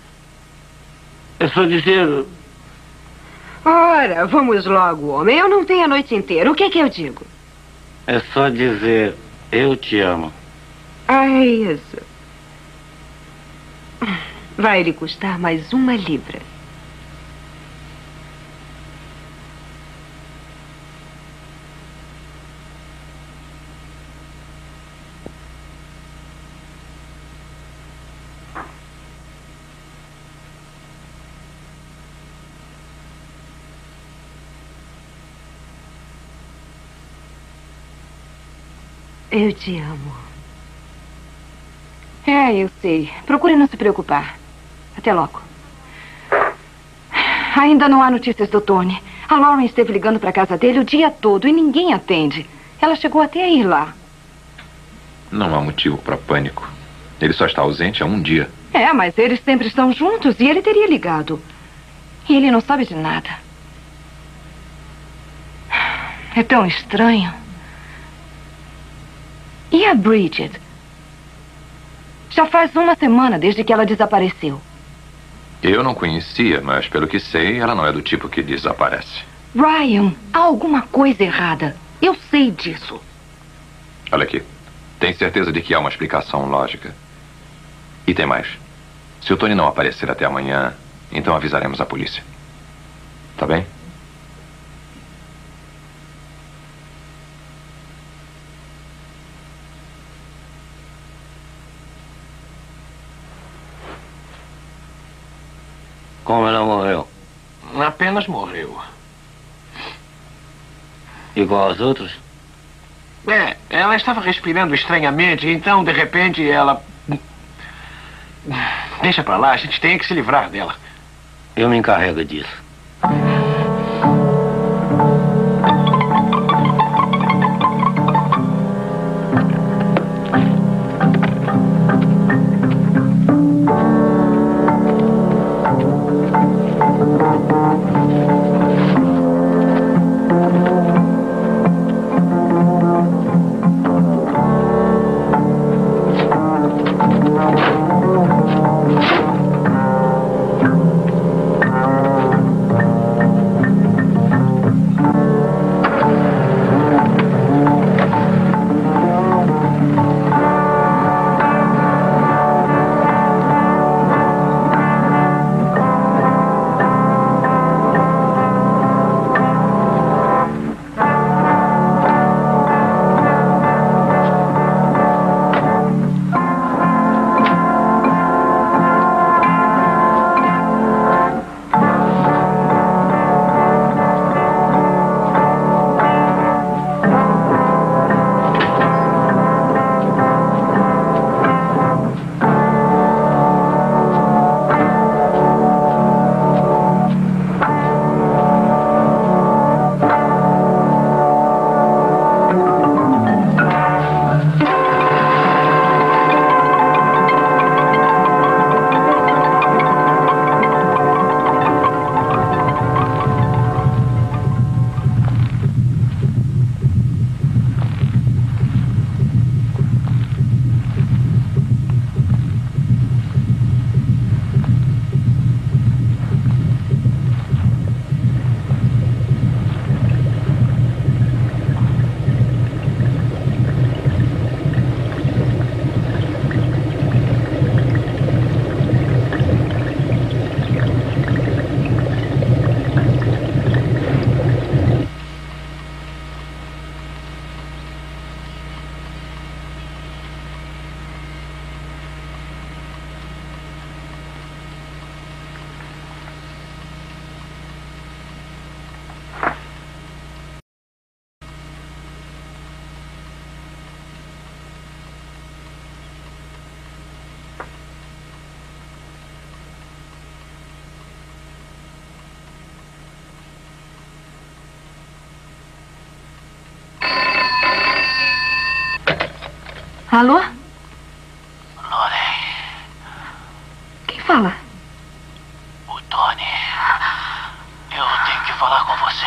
É só dizer... Ora, vamos logo, homem. Eu não tenho a noite inteira. O que é que eu digo? É só dizer... Eu te amo. É isso. Vai lhe custar mais 1 libra. Eu te amo. É, eu sei. Procure não se preocupar. Até logo. Ainda não há notícias do Tony. A Lauren esteve ligando para a casa dele o dia todo e ninguém atende. Ela chegou até a ir lá. Não há motivo para pânico. Ele só está ausente há um dia. É, mas eles sempre estão juntos e ele teria ligado. E ele não sabe de nada. É tão estranho. E a Bridget? Já faz uma semana desde que ela desapareceu. Eu não conhecia, mas pelo que sei, ela não é do tipo que desaparece. Ryan, há alguma coisa errada. Eu sei disso. Olha aqui. Tem certeza de que há uma explicação lógica? E tem mais. Se o Tony não aparecer até amanhã, então avisaremos a polícia. Tá bem? Como ela morreu? Apenas morreu. Igual aos outros? É, ela estava respirando estranhamente, então, de repente, ela... Deixa pra lá, a gente tem que se livrar dela. Eu me encarrego disso. Alô? Lauren. Quem fala? O Tony. Eu tenho que falar com você.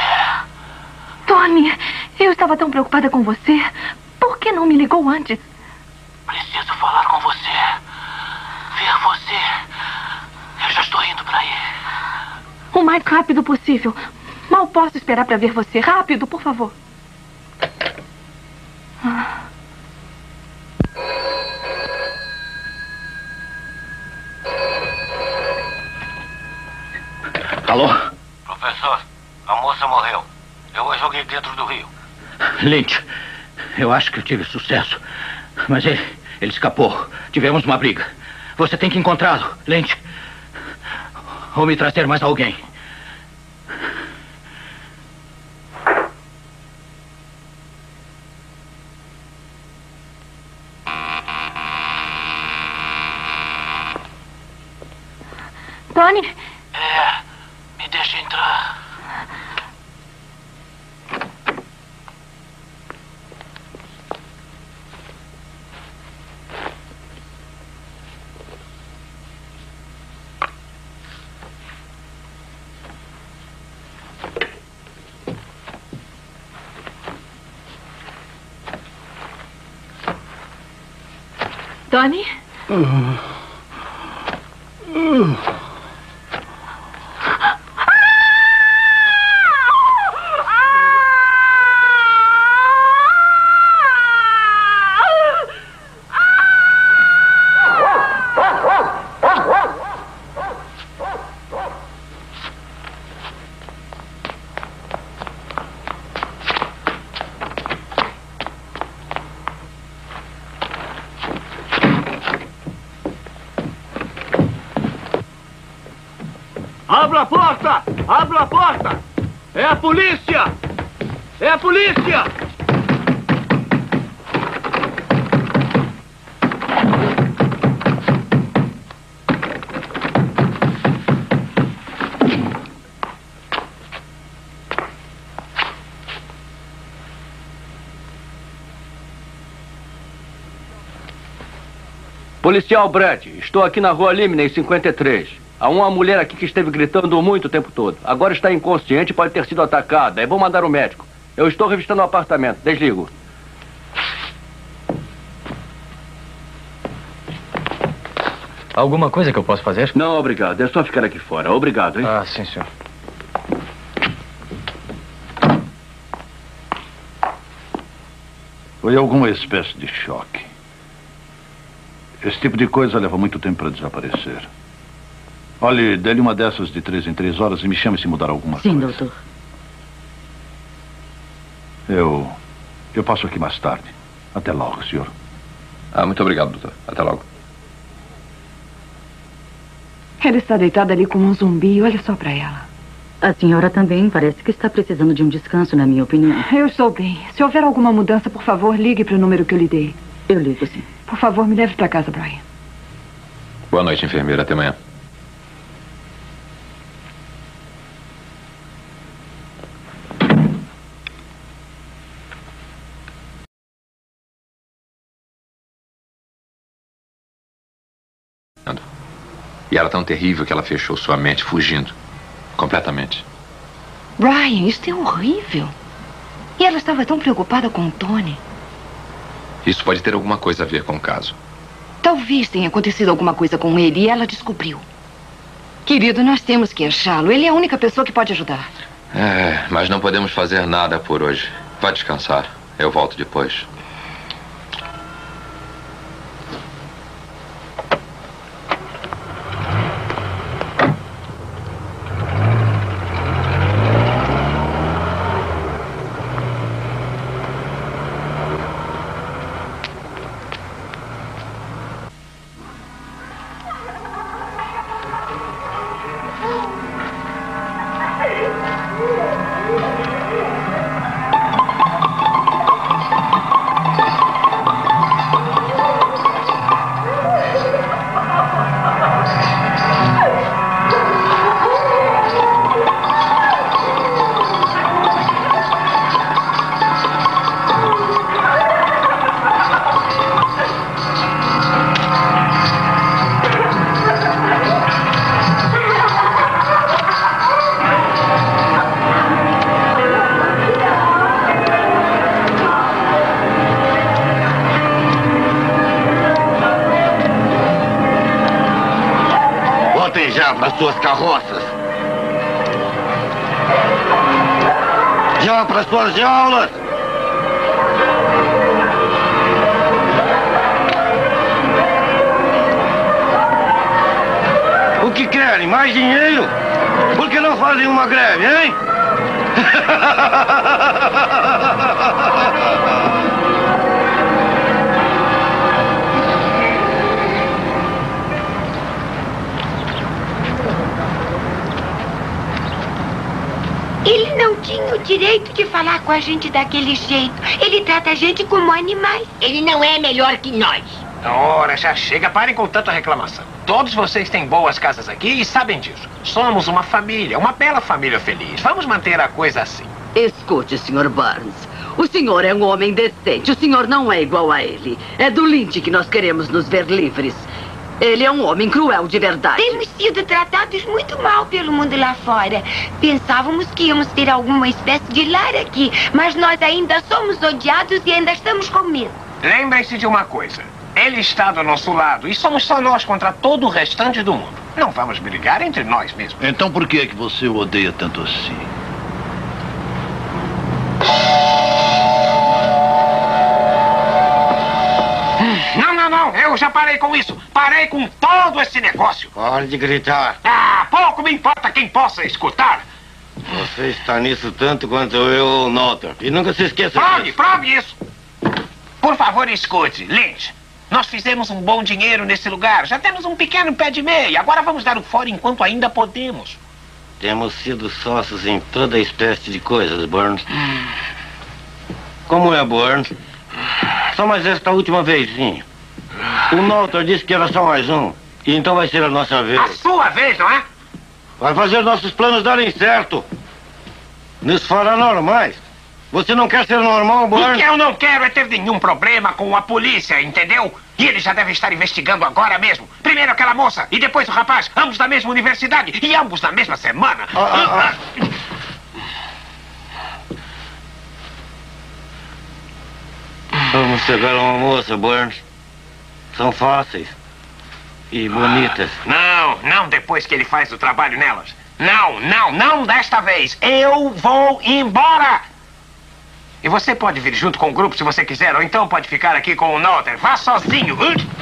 Tony, eu estava tão preocupada com você. Por que não me ligou antes? Preciso falar com você. Ver você. Eu já estou indo para aí. O mais rápido possível. Mal posso esperar para ver você. Rápido, por favor. Alô? Professor, a moça morreu. Eu a joguei dentro do rio. Lynch, eu acho que eu tive sucesso. Mas ele escapou. Tivemos uma briga. Você tem que encontrá-lo, Lynch. Ou me trazer mais alguém. Tony? Me deixa entrar. Tony? Abra a porta! Abra a porta! É a polícia! É a polícia! Policial Brett, estou aqui na rua Limney 53. Há uma mulher aqui que esteve gritando muito o tempo todo. Agora está inconsciente e pode ter sido atacada. É bom mandar o médico. Eu estou revistando o apartamento. Desligo. Alguma coisa que eu possa fazer? Não, obrigado. É só ficar aqui fora. Obrigado, hein? Ah, sim, senhor. Foi alguma espécie de choque. Esse tipo de coisa leva muito tempo para desaparecer. Olhe, dê-lhe uma dessas de 3 em 3 horas e me chame se mudar alguma coisa. Sim, doutor. Eu passo aqui mais tarde. Até logo, senhor. Muito obrigado, doutor. Até logo. Ela está deitada ali como um zumbi. Olha só para ela. A senhora também parece que está precisando de um descanso, na minha opinião. Eu estou bem. Se houver alguma mudança, por favor, ligue para o número que eu lhe dei. Eu ligo, sim. Por favor, me leve para casa, Brian. Boa noite, enfermeira. Até amanhã. E era tão terrível que ela fechou sua mente, fugindo. Completamente. Brian, isso é horrível. E ela estava tão preocupada com o Tony. Isso pode ter alguma coisa a ver com o caso. Talvez tenha acontecido alguma coisa com ele e ela descobriu. Querido, nós temos que achá-lo. Ele é a única pessoa que pode ajudar. Mas não podemos fazer nada por hoje. Vá descansar. Eu volto depois. Para suas carroças. Já para suas jaulas. O que querem? Mais dinheiro? Por que não fazem uma greve, hein? Ele não tinha o direito de falar com a gente daquele jeito. Ele trata a gente como animais. Ele não é melhor que nós. Ora, já chega. Parem com tanta reclamação. Todos vocês têm boas casas aqui e sabem disso. Somos uma família, uma bela família feliz. Vamos manter a coisa assim. Escute, Sr. Burns. O senhor é um homem decente. O senhor não é igual a ele. É do Lynch que nós queremos nos ver livres. Ele é um homem cruel de verdade. Temos sido tratados muito mal pelo mundo lá fora. Pensávamos que íamos ter alguma espécie de lar aqui, mas nós ainda somos odiados e ainda estamos com medo. Lembrem-se de uma coisa. Ele está do nosso lado e somos só nós contra todo o restante do mundo. Não vamos brigar entre nós mesmos. Então por que é que você o odeia tanto assim? Não, eu já parei com isso. Parei com todo esse negócio. Pare de gritar. Ah, pouco me importa quem possa escutar. Você está nisso tanto quanto eu ou Notter. E nunca se esqueça disso. Prove isso. Por favor, escute. Lynch, nós fizemos um bom dinheiro nesse lugar. Já temos um pequeno pé de meia. Agora vamos dar o fora enquanto ainda podemos. Temos sido sócios em toda espécie de coisas, Burns. Como é, Burns? Só mais esta última vezinha. O Notter disse que era só mais um. E então vai ser a nossa vez. A sua vez, não é? Vai fazer nossos planos darem certo. Nos fará normais. Você não quer ser normal, Burns? O que eu não quero é ter nenhum problema com a polícia, entendeu? E eles já devem estar investigando agora mesmo. Primeiro aquela moça e depois o rapaz. Ambos da mesma universidade e ambos na mesma semana. Vamos pegar uma moça, Burns. São fáceis. E bonitas. Não depois que ele faz o trabalho nelas. Não desta vez. Eu vou embora. E você pode vir junto com o grupo se você quiser, ou então pode ficar aqui com o Notter. Vá sozinho.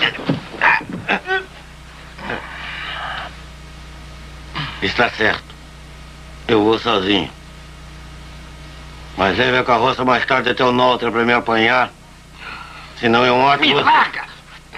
Está certo. Eu vou sozinho. Mas leve a carroça mais tarde até o Notter para me apanhar. Senão eu mato você. Me larga!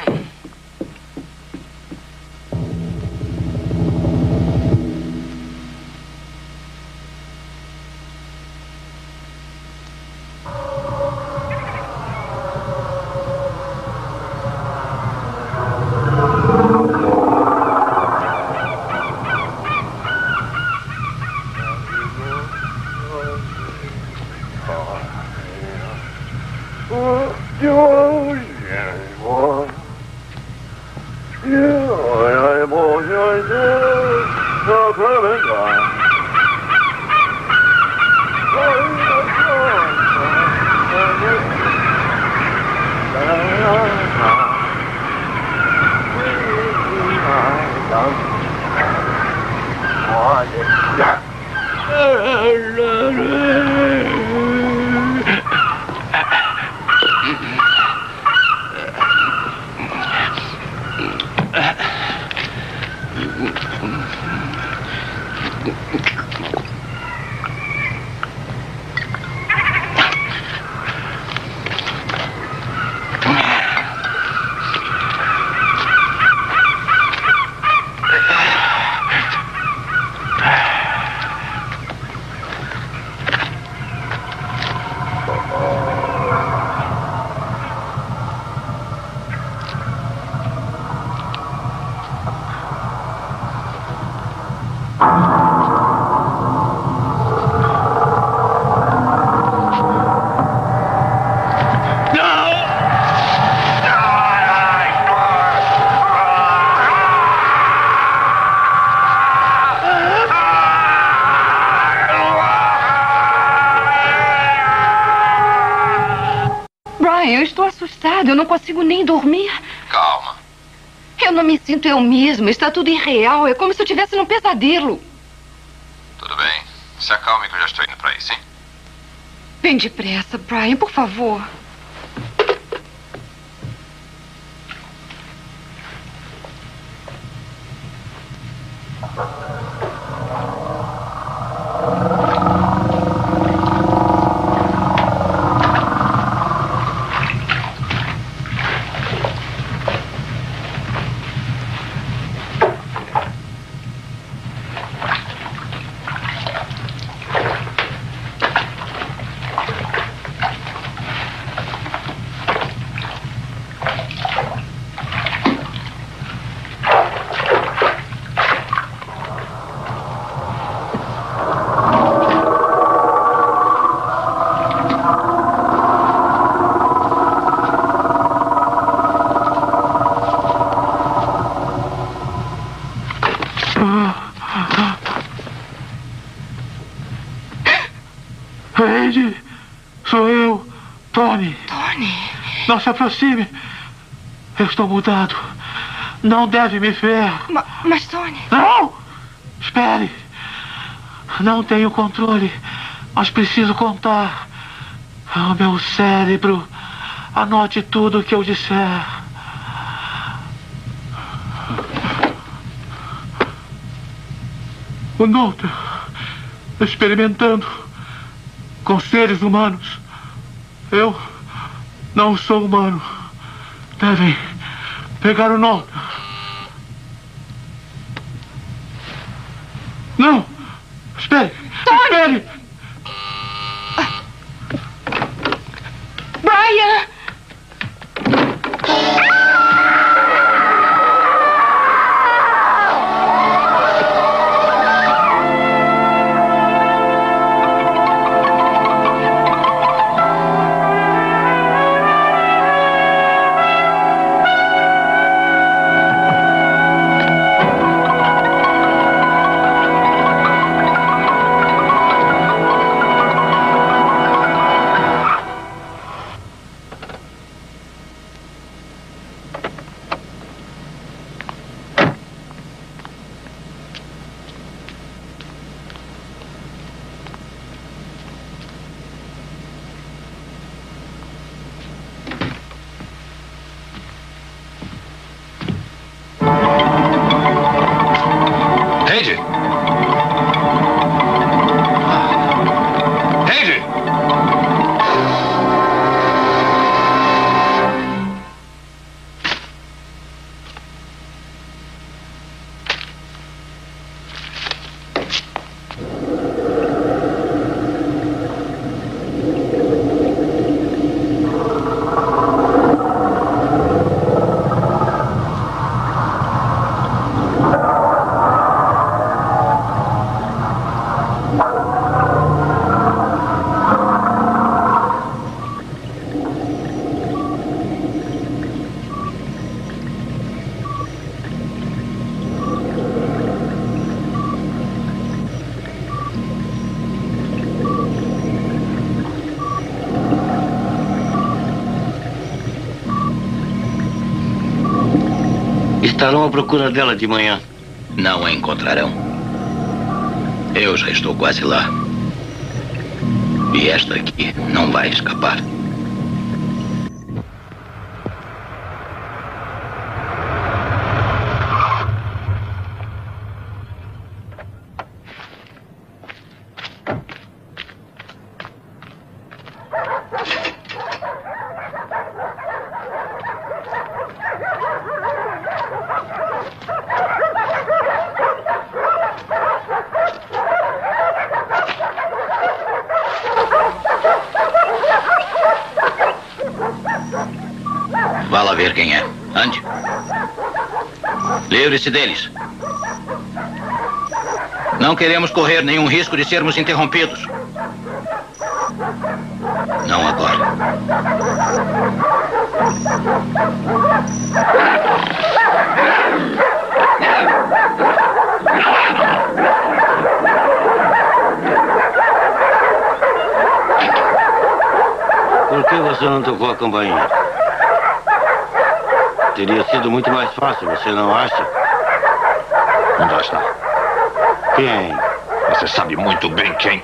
Eu estou assustada, eu não consigo nem dormir. Calma. Eu não me sinto eu mesma, está tudo irreal, é como se eu estivesse num pesadelo. Tudo bem, se acalme que eu já estou indo para aí, sim? Vem depressa, Brian, por favor. Não se aproxime. Eu estou mudado. Não deve me ver. Mas, Tony... Não! Espere. Não tenho controle, mas preciso contar. O meu cérebro. Anote tudo o que eu disser. O Nolte experimentando com seres humanos. Eu não sou humano. Devem pegar o Nolte. Não! Espere! Tony! Espere! Brian! Estarão à procura dela de manhã. Não a encontrarão. Eu já estou quase lá. E esta aqui não vai escapar. Vá lá ver quem é. Ande. Livre-se deles. Não queremos correr nenhum risco de sermos interrompidos. Não agora. Por que você não tocou a campainha? Teria sido muito mais fácil, você não acha? Não basta. Quem? Você sabe muito bem quem.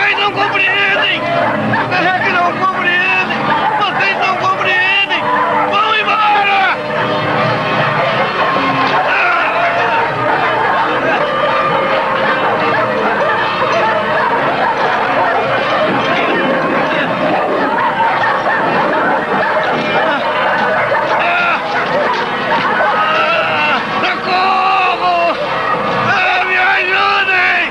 Vocês não compreendem! É que não compreendem! Vocês não compreendem! Vão embora! Socorro! Me ajudem!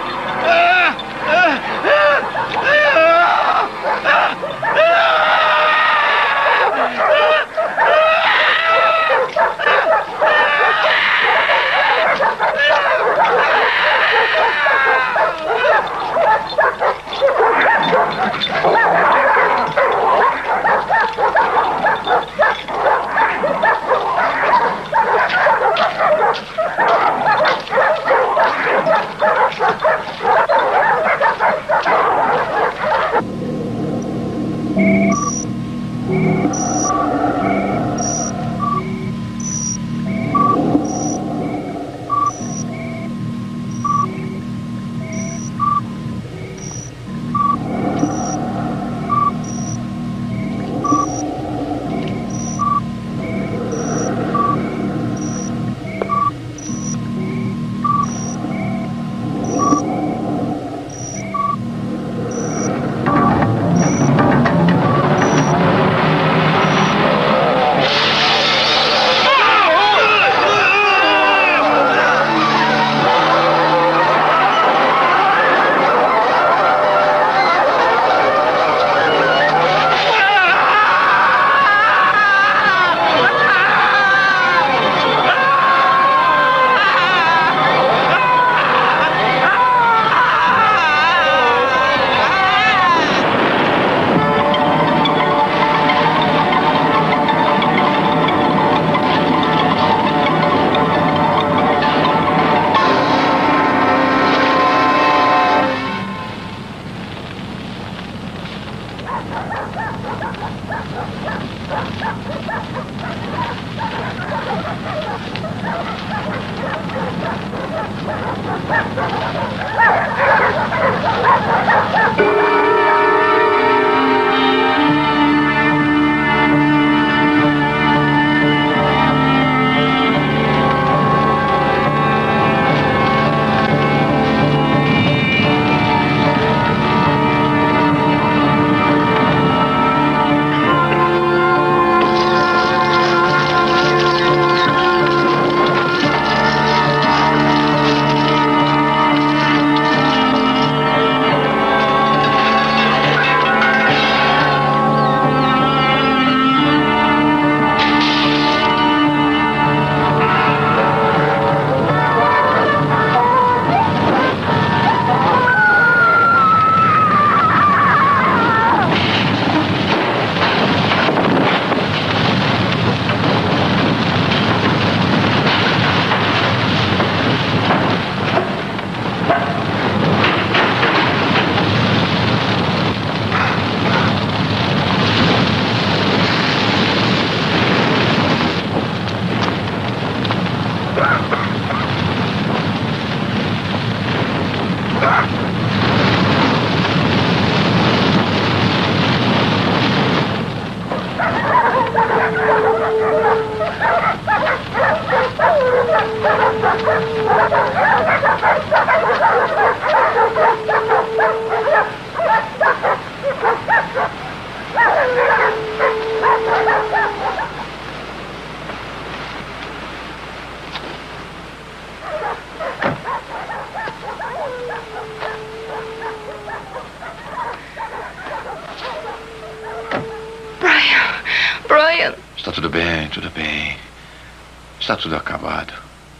Brian. Está tudo bem, tudo bem. Está tudo acabado.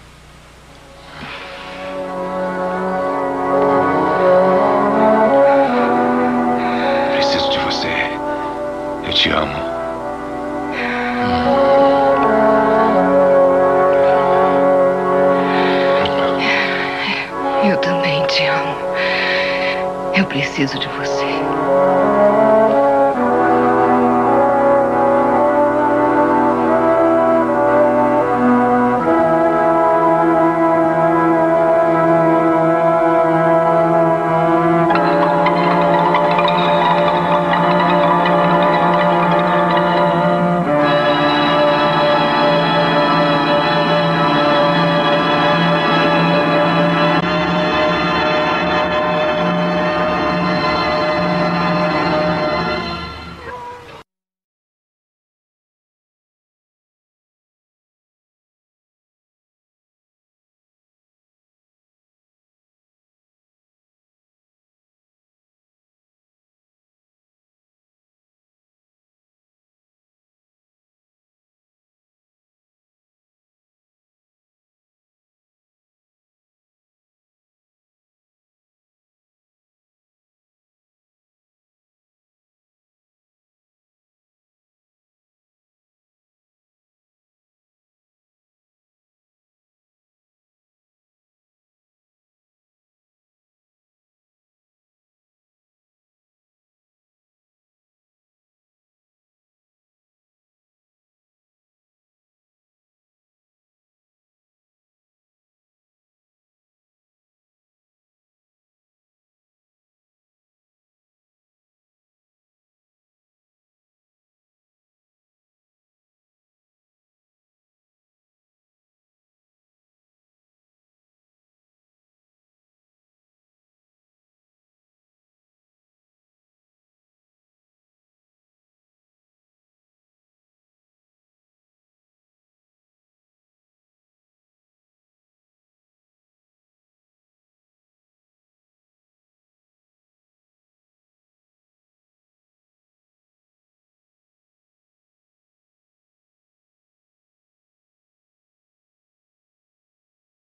Preciso de você. Eu te amo. Eu também te amo. Eu preciso de você.